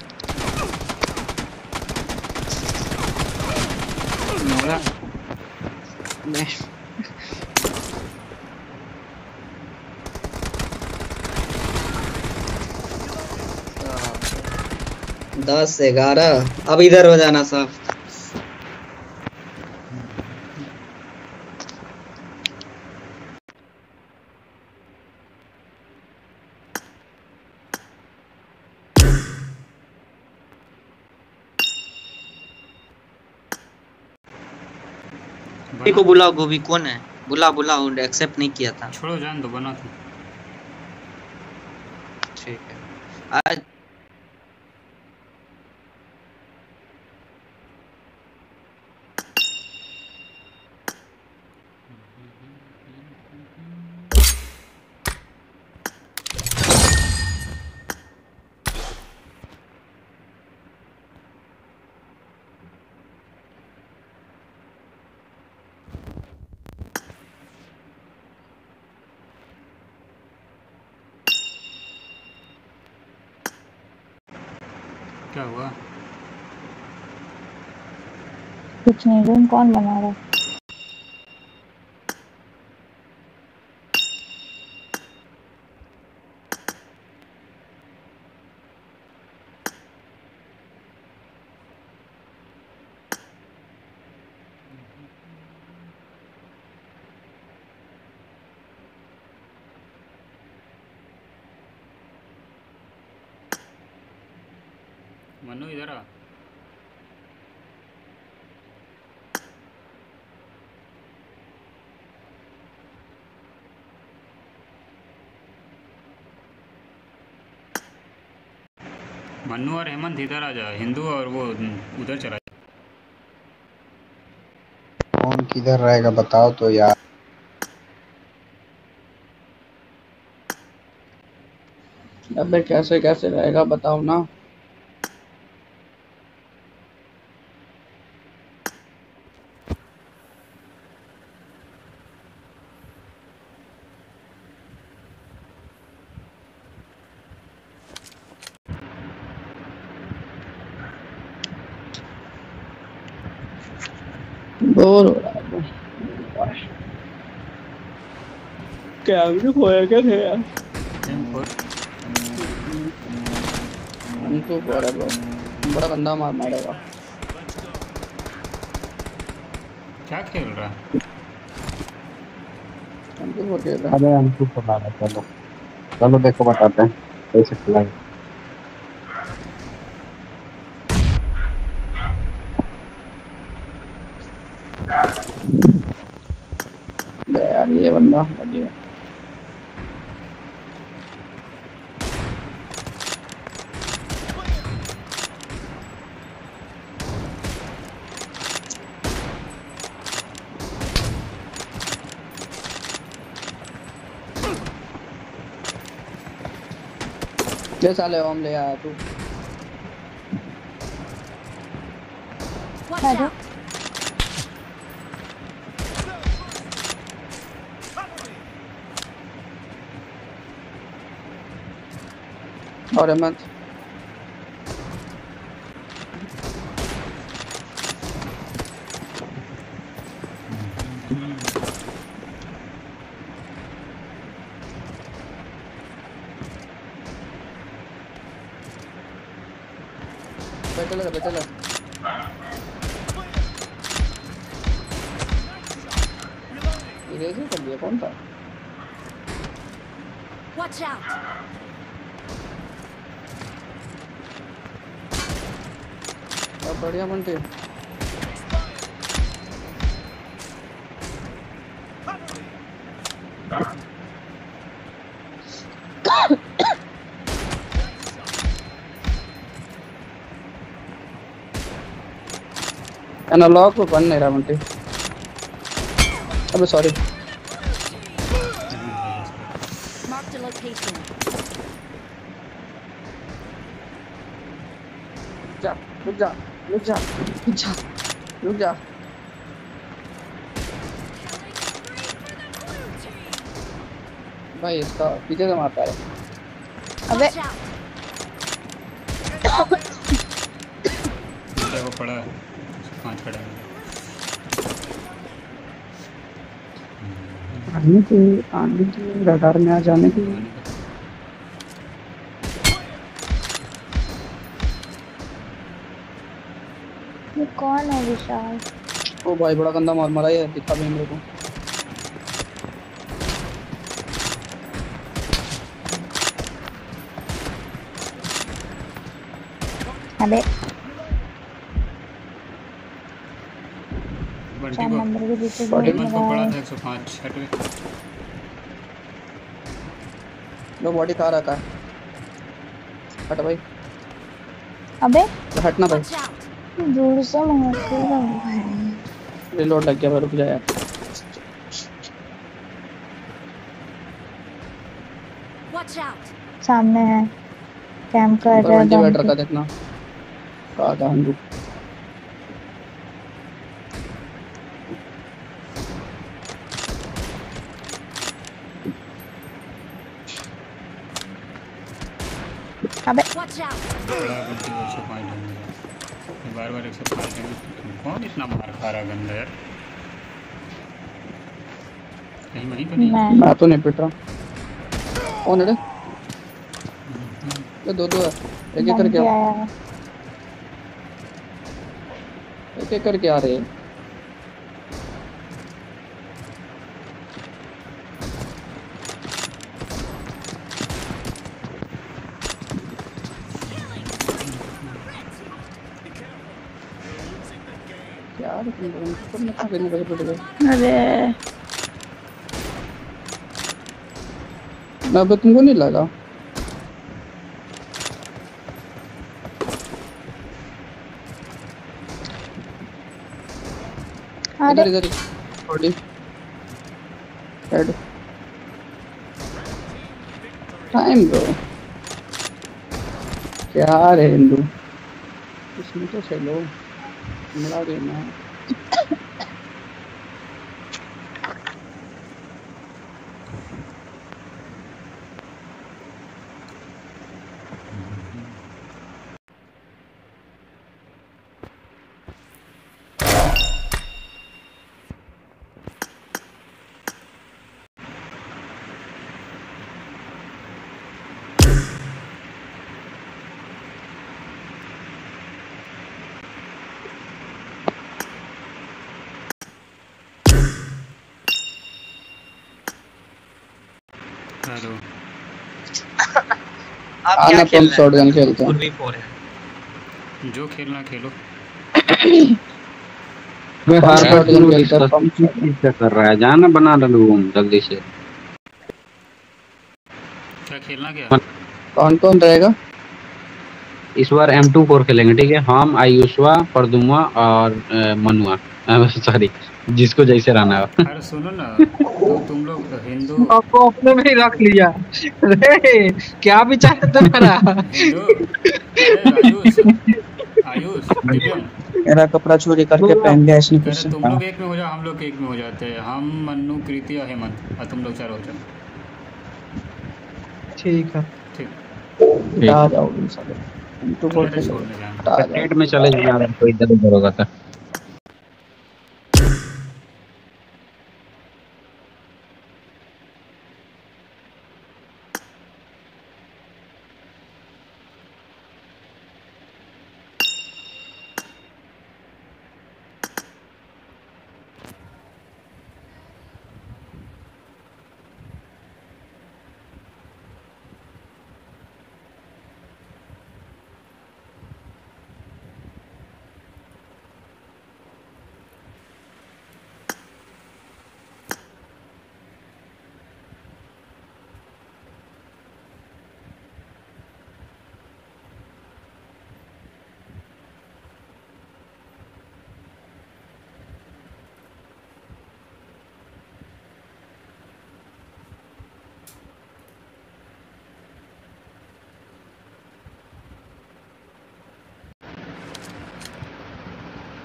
मोरा मैं 10-11 अब इधर हो जाना सब। को बुलाओ, गोभी कौन है? बुलाओ एक्सेप्ट नहीं किया था। छोड़ो जान दो, बना थी। ठीक है आज क्या हुआ? कुछ नहीं, रूम कौन बना रहा है? मनु इधर आ। मनु और हेमंत इधर आ जा, हिंदू और वो उधर चला जा। कौन किधर रहेगा बताओ तो यार। अबे कैसे कैसे रहेगा बताओ ना। बोर हो रहा है। क्या भी खोया क्या थे यार? हमको बड़ा बंदा मारेगा। क्या खेल रहा? अरे हमको पता है, चलो चलो देखो बताते हैं कैसे खिलाएंगे। यार ये बंदा बढ़िया। ये साले ओम ले आया तू। Watch out! और हेमंत बैठे लगा। इरेजर कर दिया कौन था? Watch out! अब बढ़िया बनते। एनालॉग को बन नहीं रहा मुझे। अबे सॉरी। Marked a location. रुक जा रुक जा रुक जा रुक जा। भाई इसका पीछे से मारता है। अबे वो पड़ा है 5 खड़ा है। आने की रडार में आ जाने की। ये कौन है विशाल? ओ भाई बड़ा गंदा मार मारा है, दिखा भी मेरे को। अबे बंटी 4 को नंबर के पीछे हेमंत को पड़ा था 105 हट गए। लो बॉडी कहाँ रखा है? हट भाई। अबे हटना भाई। दूर से मार के भाई। रिलोड लग गया भाई, रुक जा यार। Watch out. सामने है कैंप कर रहा है। वेंटिलेटर का देखना कहाँ था हम लोग। अबे Watch out. बड़ा बंटी को 105 डैमेज है। बार-बार 105 डैमेज। कौन इतना मार खा रहा गंदा यार? कहीं वहीं पे नहीं? मैं तो नहीं पिट रहा। कौन है रे? ये दो है। एक करके एक करके आ रहे हैं। यार तुम मत करने लगे पड़ गए। अरे मैं अब तुमको नहीं लगा। इधर इधर बॉडी हेड टाइम ब्रो। क्या रे हिंदू इसमें तो चलो मिला देना। हेलो आप आना क्या तुम खेल रहे शॉटगन खेलते हैं। 4v4 है। जो खेलना खेलो। मैं कौन हार सा कर shotgun दूं खेलता है? इसका किस चीज से कर रहा है? जाना बना लूं जल्दी से। क्या खेलना क्या? कौन कौन रहेगा? इस बार M24 खेलेंगे ठीक है। हम आयुष्वा परदुमा और मनुआ सॉरी जिसको जैसे रहना है। अरे सुनो ना तो तुम लोग हिंदू आपको अपने में ही रख लिया। अरे क्या विचार है तुम्हारा? हिंदू अरे आयुष दिव्यन मेरा कपड़ा चोरी करके पहन लिया इसने फिर अरे से। तुम लोग एक में हो जाओ, हम लोग एक में हो जाते हैं। हम मन्नू कृति और हेमंत और तुम लोग 4 हो जाओ। ठीक है ठीक आ जाओ इन सब तो बोल के छोड़ने जाना। पेट में चले जाना अगर कोई इधर उधर होगा तो।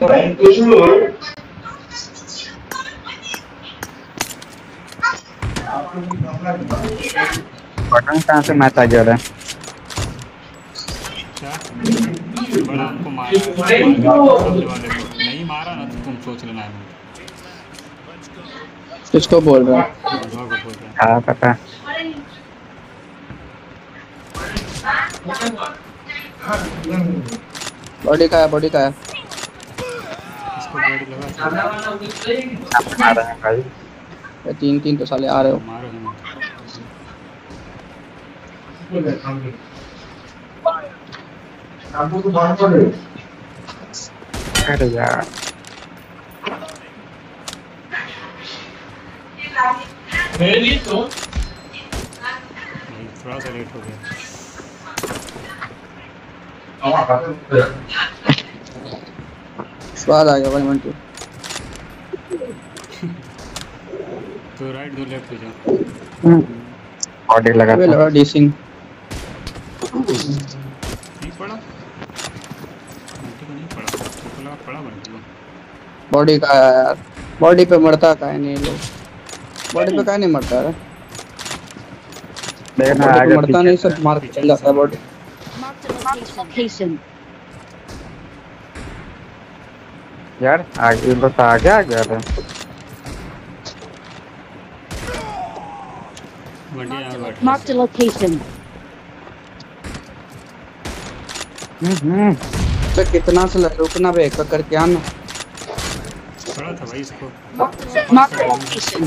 बटन कहाँ से मैच आ गया था? क्या बड़ा हमको मारा है, सामने वाले को नहीं मारा ना तो तुम सोच लेना है। किसको बोल रहा है? माधवा को बोल रहा है। हाँ पता। बॉडी का है, बॉडी का है। इसको बॉडी लगा मारा है भाई। ये 3-3 तो साले आ रहे हो। मारो ही मत। अरे यार नहीं, थोड़ा सा लेट हो गया। स्वाद आ गया भाई मन के। तो राइट दो लेफ्ट हो जाओ। बॉडी लगा अबे था। लगा डीसिंग। नहीं पड़ा बंटी को, नहीं पड़ा तो लगा पड़ा बंटी को। बॉडी का है यार, बॉडी पे मरता का है नहीं लोग, बॉडी पे का नहीं मरता है, देखना बॉडी पे आगे मरता नहीं, सब मार के चल जाता है बॉडी। Location. यार आगे बस आगे आ गया था। बंटी यहाँ बैठ Marked a location. तो कितना से रुकना बे करके आना। पड़ा था भाई इसको। Marked a location.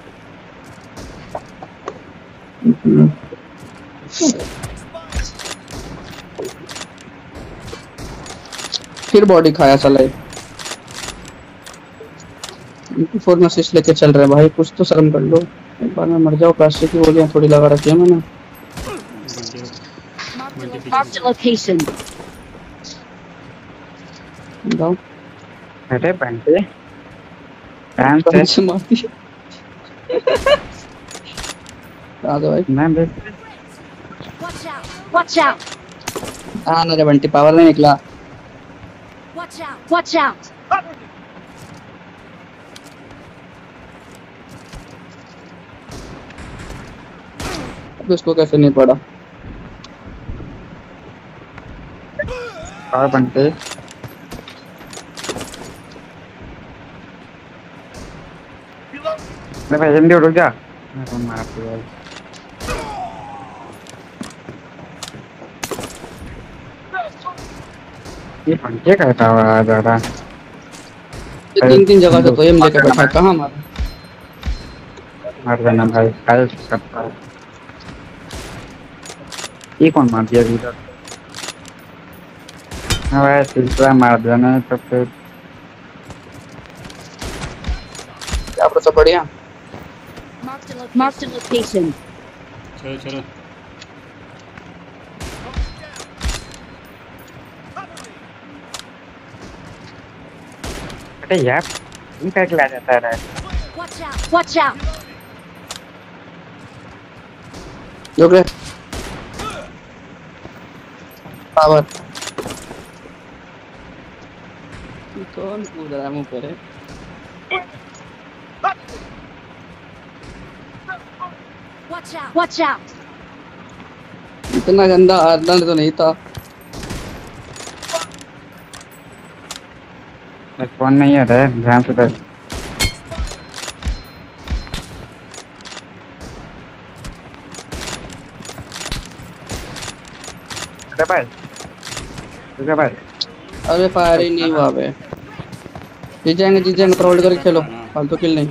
फिर बॉडी खाया साला। 4 असिस्ट लेके चल रहे भाई, कुछ तो शर्म कर लो। एक बार में मर जाओ, प्लास्टिक की गोलियां थोड़ी लगा रखी है मैंने। Marked a location. जाओ अरे बंटे टाइम कौन से मारती है? आ जाओ भाई। मैं भी Watch out. Watch out. हाँ ना रे बंटी, पावर नहीं निकला। Watch out. Watch out. अब इसको कैसे नहीं पड़ा? और बंटे अरे भाई जल्दी उठ जा। मैं मार दिया। ये पंखे करता हुआ ज़्यादा। ये 3 जगह से तो एम लेके बैठा, कहाँ मारा? मार देना भाई, कल करता है। ये कौन मार दिया इधर? हाँ भाई सिलसिला मार देना तो फिर क्या सब बढ़िया। Marked a location. चलो चलो। अरे यार ये क्या खिला जाता है? Watch out. Watch out. रुक रे। पावर। कौन कूद रहा है मुंह पे? Watch out. Watch out. इतना गंदा आदमी तो नहीं था। फोन नहीं है रे, ध्यान से देख। अरे भाई अरे फायर ही नहीं हुआ बे। जीत जाएंगे तो होल्ड करके खेलो, फालतू किल नहीं।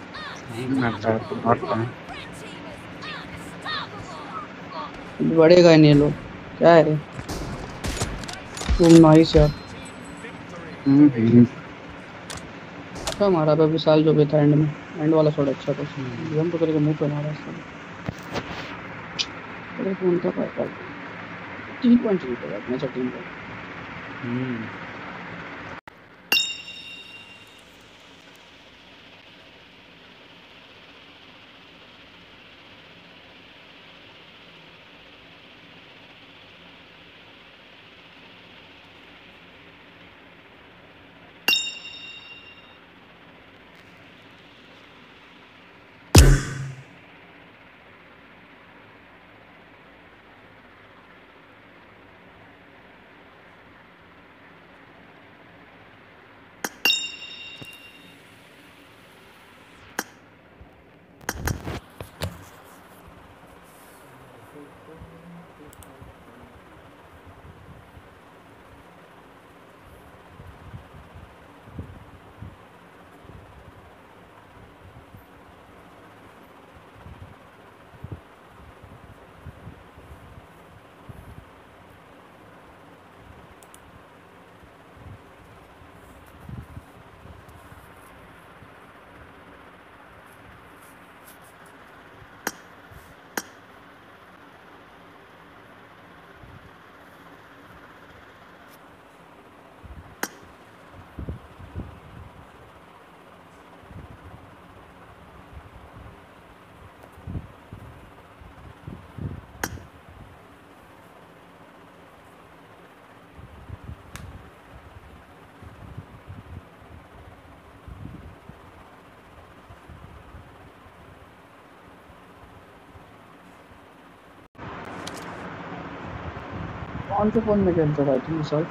बढ़ेगा ही नहीं लोग, क्या है रे तुम नाइस यार। अच्छा मारा पे विशाल जो भी था एंड में, एंड वाला थोड़ा अच्छा था। हम तो करके मुंह पे मारा इसने। अरे फोन का पास 3 पॉइंट जीत गया मैच टीम का। कौन से फोन में खेलते भाई तुम सर?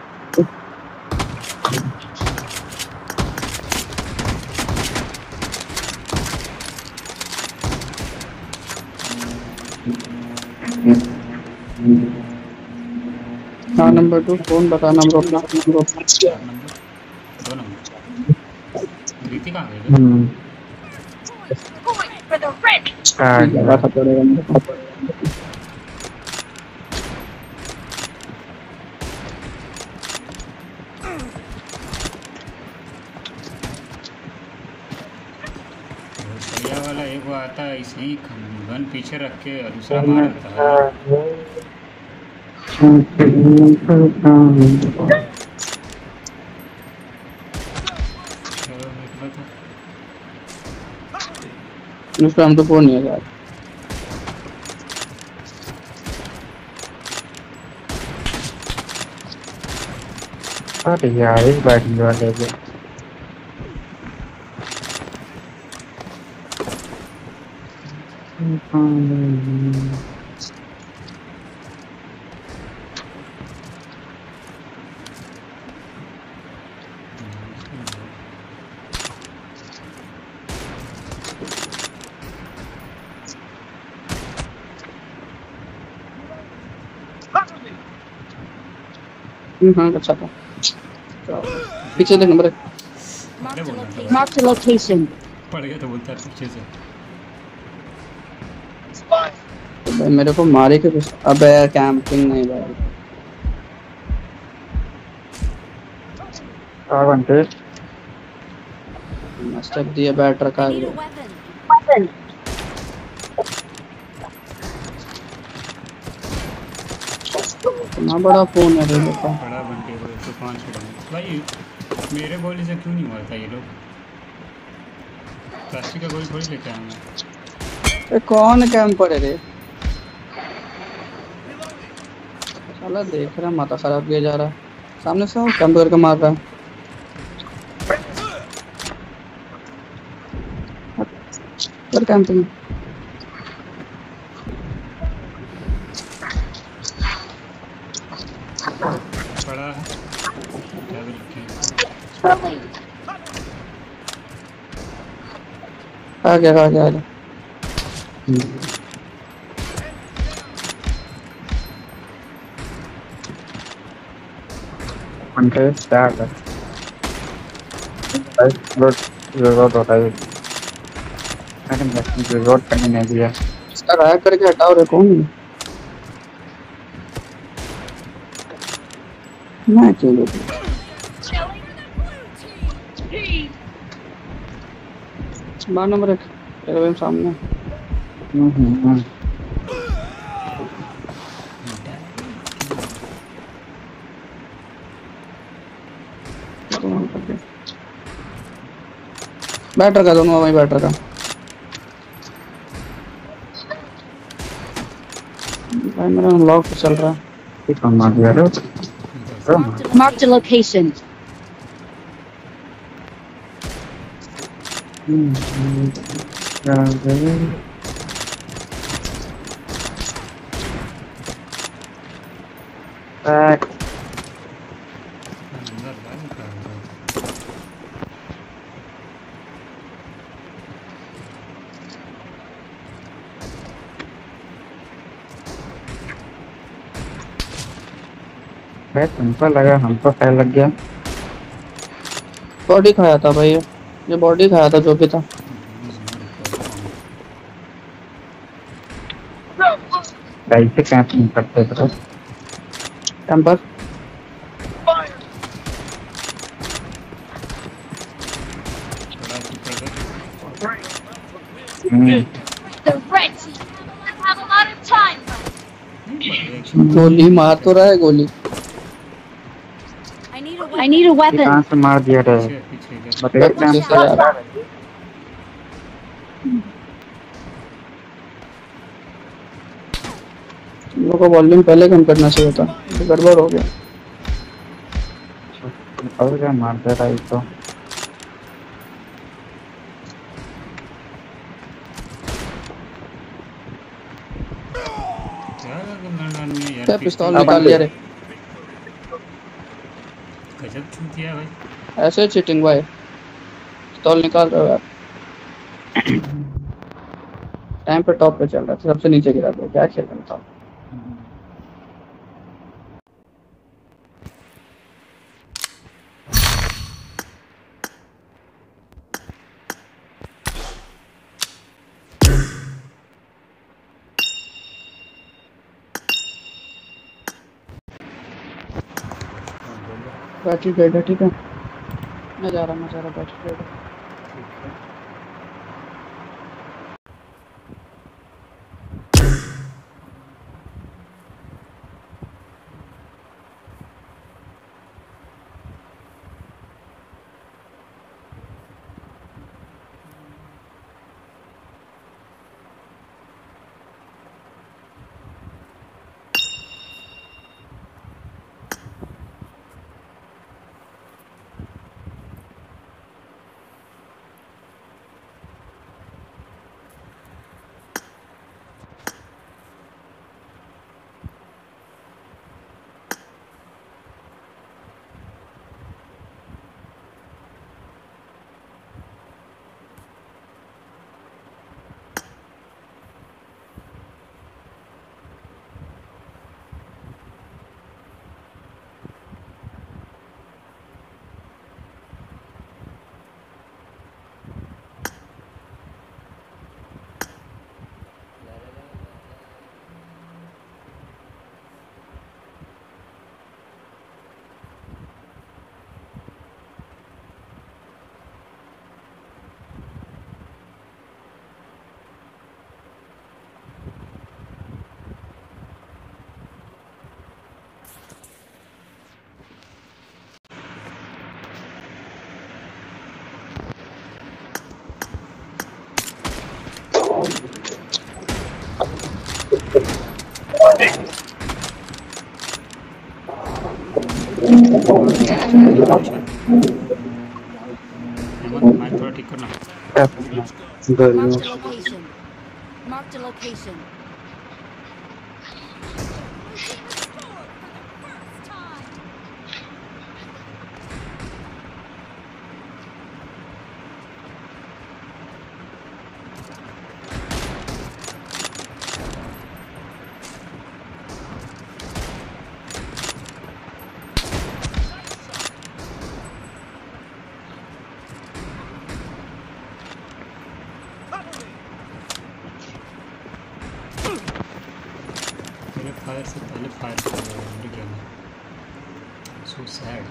हाँ नंबर 2 फोन बता नंबर अपना दो नंबर रीति कहाँ गई? लगा था पड़ेगा मेरे भैया वाला एक वो आता है ऐसे ही गन पीछे रख के और दूसरा मार देता है। उस टाइम तो फोन नहीं है यार। अरे यार इस बैटिंग वाले को हाँ अच्छा था। पीछे देख नंबर 1 Marked a location. पड़ गया तो बोलता है पीछे से। तो भाई मेरे को मारे के कुछ अबे यार कैंपिंग नहीं भाई। क्या बनते स्टेप दिया बैट रखा Need a है। weapon. इतना बड़ा फोन है रे बेटा। बड़ा बंटे को 105 छोड़ा भाई। मेरे गोली से क्यों नहीं मारता ये लोग? प्लास्टिक का गोली थोड़ी लेके आया मैं। ए कौन कैंपर है रे? साला देख रहा माथा खराब किया जा रहा है। सामने से कैंप करके मार रहा है। पर कैंपिंग पड़ा है क्या भी रखें। आ गया बनते क्या कर रोड होता है। अरे मैं रोड करने नहीं दिया। इसका गायब करके हटाओ रे। कौन है? मैं क्यों लोग बार नंबर 1 तेरे सामने। बैटर का दोनों वहीं बैटर का भाई मेरा लॉक चल रहा है। ठीक है मार दिया रे। Marked a location. Back. तुमको लगा हमको फैल लग गया। बॉडी खाया था भाई। ये बॉडी खाया था जो भी था। कैसे कैंपिंग करते थे टेम्पर The red team doesn't have a lot of time. गोली मार तो रहा है गोली। I need a weapon. कहाँ से मार दिया रे? बताइए कहाँ से यार? लोगों को वॉल्यूम पहले कम करना चाहिए था। तो गड़बड़ हो गया। और क्या मारता था इसको? क्या पिस्तौल निकाल लिया रे? गजब चूतिया भाई। ऐसे चीटिंग भाई, पिस्तौल निकाल रहे हो यार। टाइम पे टॉप पे चल रहा था, सबसे नीचे गिरा दो, क्या खेल रहा था? बैटरी डेड है, ठीक है, मैं जा रहा बैटरी डेड है। माइक थोड़ा ठीक करना। Marked a location. फायर से पहले फायर कर गया मैं। So sad.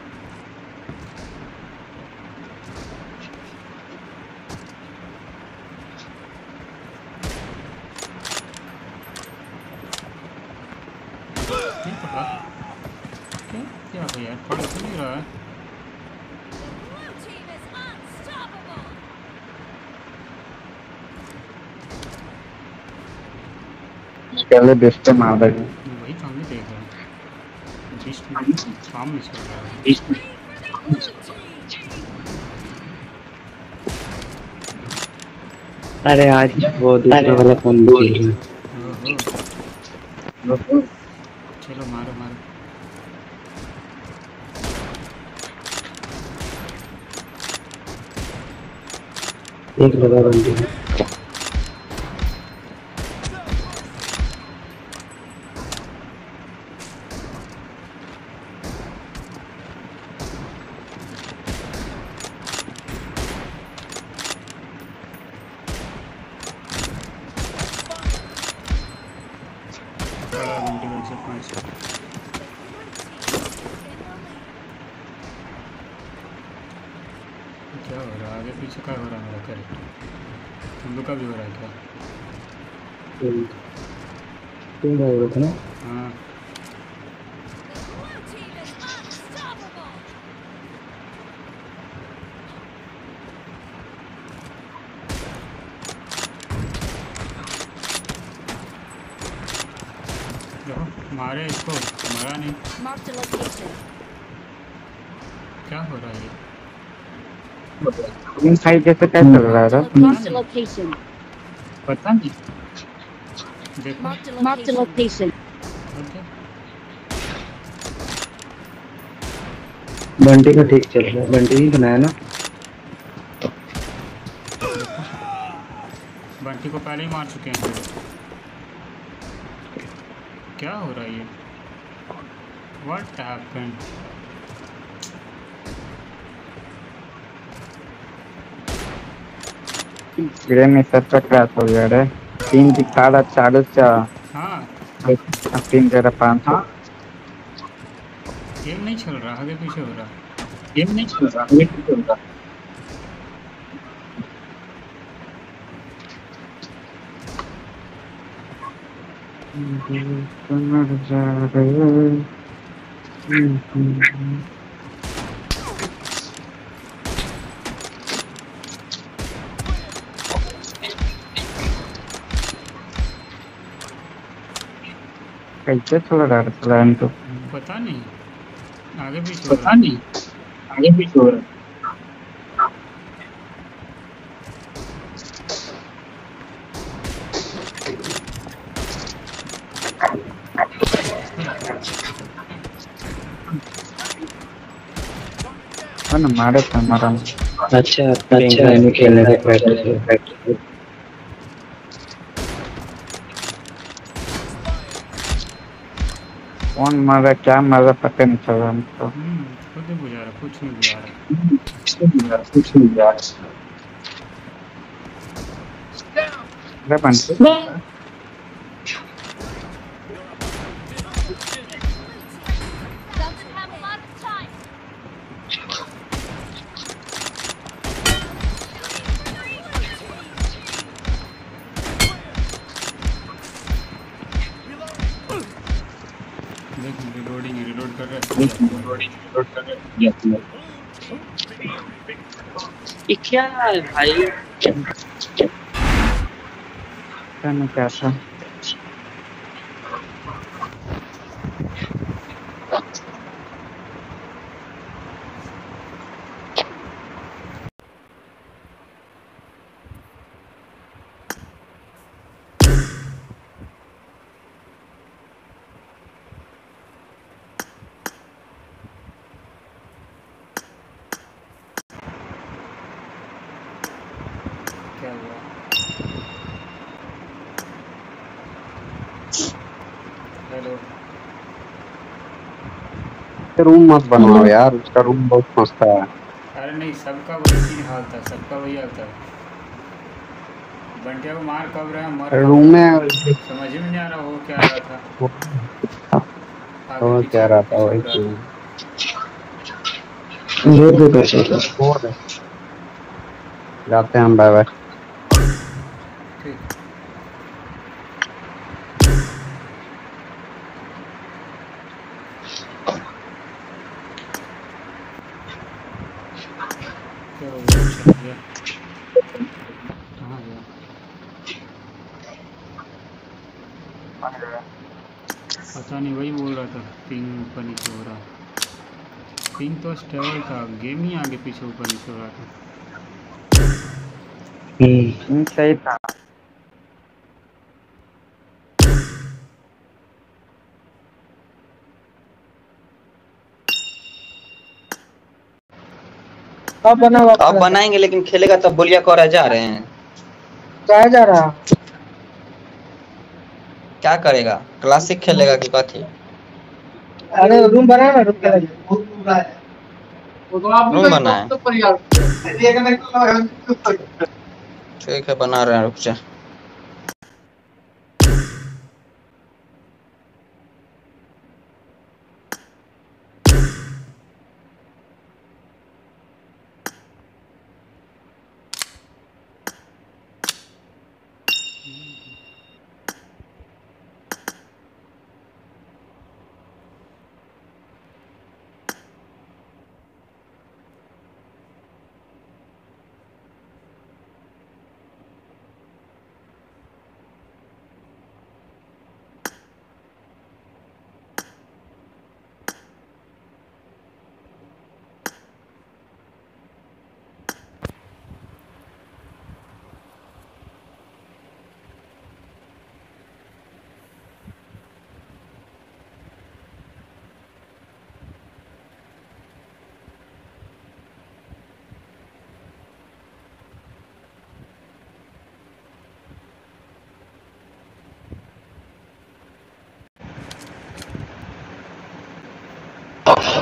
क्या भाई यार, पढ़ तो नहीं रहा है। पहले बेस्ट मार दे। वही तो हमने देख रहा बीच में काम में चल रहा है। अरे आज वो दूसरा वाला फोन भी खेल रहा है। चलो मारो मारो। एक लगा बंदी क्या हो रहा है आगे पीछे, क्या हो रहा है मेरा कैरेक्टर? तुम लोग का भी हो रहा है क्या? तुम हो रहा था ना? हाँ मारे इसको, मरा नहीं। क्या हो रहा है ये? साइड कैसे क्या चल रहा है? Marked a location. पता नहीं। Marked a location. Okay Bunty का ठीक चल रहा है, बंटी नहीं बनाया ना। देखो बंटी को पहले ही मार चुके हैं। क्या हो रहा है ये? What happened? गेम में सच्चा क्रैश हो गया रे। 3 दिखा रहा 400। हाँ 3 दे रहा 500। गेम नहीं चल रहा, आगे पीछे हो रहा। गेम नहीं चल रहा, गेम नहीं चल रहा। कैसे चल रहा है प्लान तो? पता नहीं, आगे पीछे हो पता रहा। नहीं, आगे पीछे हो रहा। है ना मारे था हमारा। अच्छा नहीं खेलने का प्रैक्टिस। कौन मारा क्या मारा पता नहीं चल रहा हमको। खुद ही बुझा रहा, कुछ नहीं बुझा रहा। कुछ नहीं यार। अरे बंटी देख रिलोडिंग रिलोड कर रहा है। ये क्या है भाई? पता नहीं क्या था। क्या हुआ? हेलो रूम मत बनवाओ यार, उसका रूम बहुत मस्त है। अरे नहीं, सबका वही हाल था, सबका वही हाल था। बंटिया को मार कब रहा है, मर रूम में समझ में नहीं आ रहा वो क्या रहा था। आगे वो पीछे क्या आगे रहा था पीछे वही हो रहा था। जाते हैं हम, बाय बाय। ठीक क्या हो गया? चल गया, कहाँ गया? पता नहीं, वही बोल रहा था पिंग ऊपर नीचे हो रहा। पिंग तो स्टेबल था, गेम ही आगे पीछे ऊपर नीचे हो रहा था। सही था। अब बनाएंगे लेकिन खेलेगा तब बोलिया को जा रहे हैं। कहाँ जा रहा? क्या करेगा, क्लासिक खेलेगा कि कथी? अरे रूम बना ना, रुक के रूम बनाए, ठीक है बना रहे हैं, रुक जा।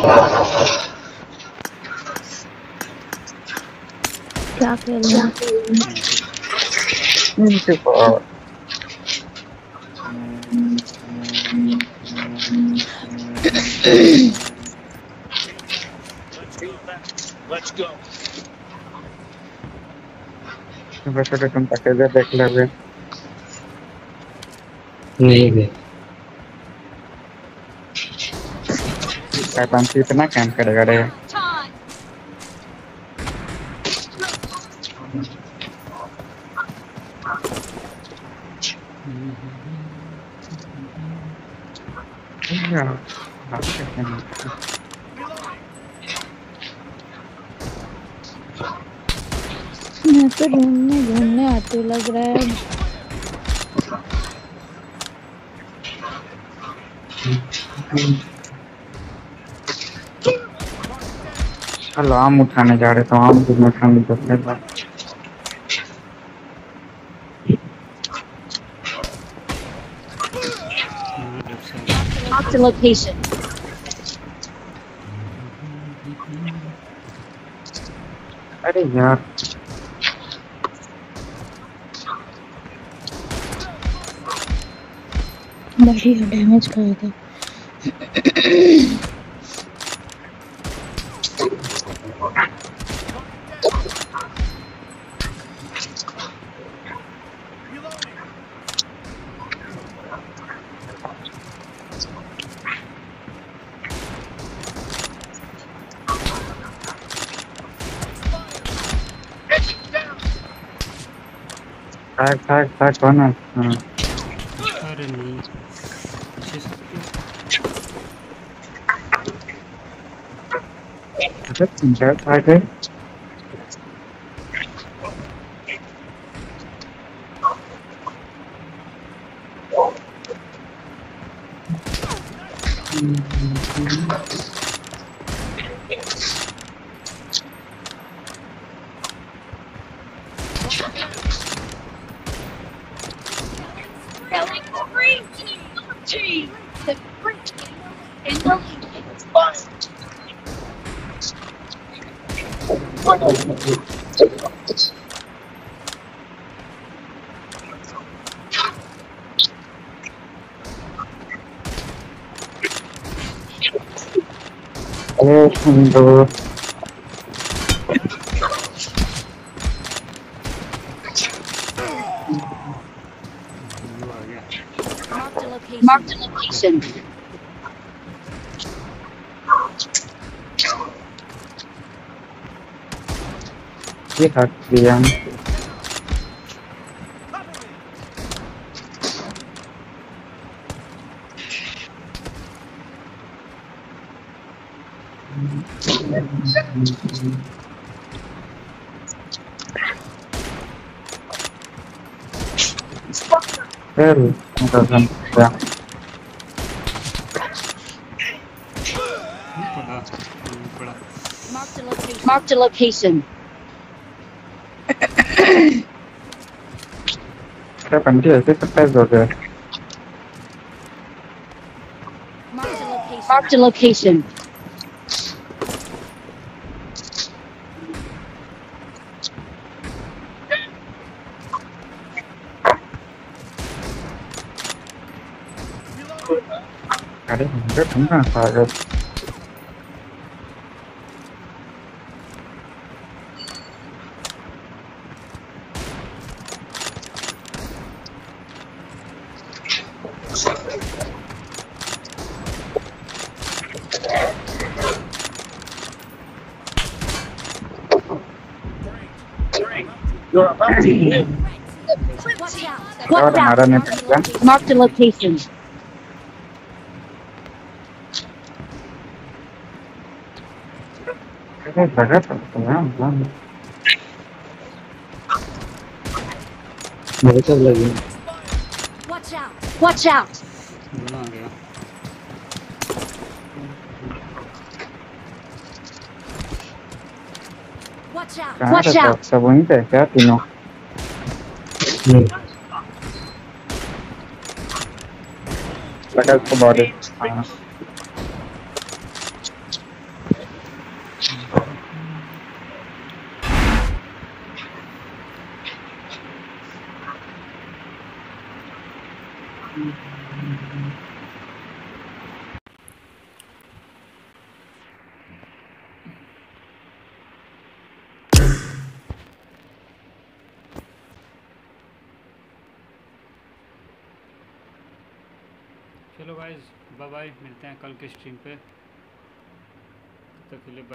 क्या खेल रहे हैं? Let's go. वैसे तुम अकेले देख लोगे नहीं बे कैप्टन इतना काम करेगा रे मैं तो घूमने आते लग रहा है। चलो आम उठाने जा रहे तो आम भी उठाने जाते हैं Mark the location. अरे यार बढ़िया डैमेज खाया था। टैग कौन है अरे नहीं अच्छे से अच्छा पंचायत आ गए दो Mark the location. ये हट दिया फिर पड़ा पड़ा Mark the location. क्या पंटी ऐसे सरप्राइज हो गया Mark the location. अरे तुम कहाँ से आ गए You're about to win. Watch out. और Watch हमारा out. नहीं पड़ेगा Mark the location. अरे जगह तो है मेरे सब लगे Watch out. Watch out. दोनों आ गया Watch out. कहाँ Watch रहता out. सब वहीं पे क्या तीनों लगा उसको बॉडी हाँ चलो गाइस बाय बाय, मिलते हैं कल के स्ट्रीम पे। तब तक के लिए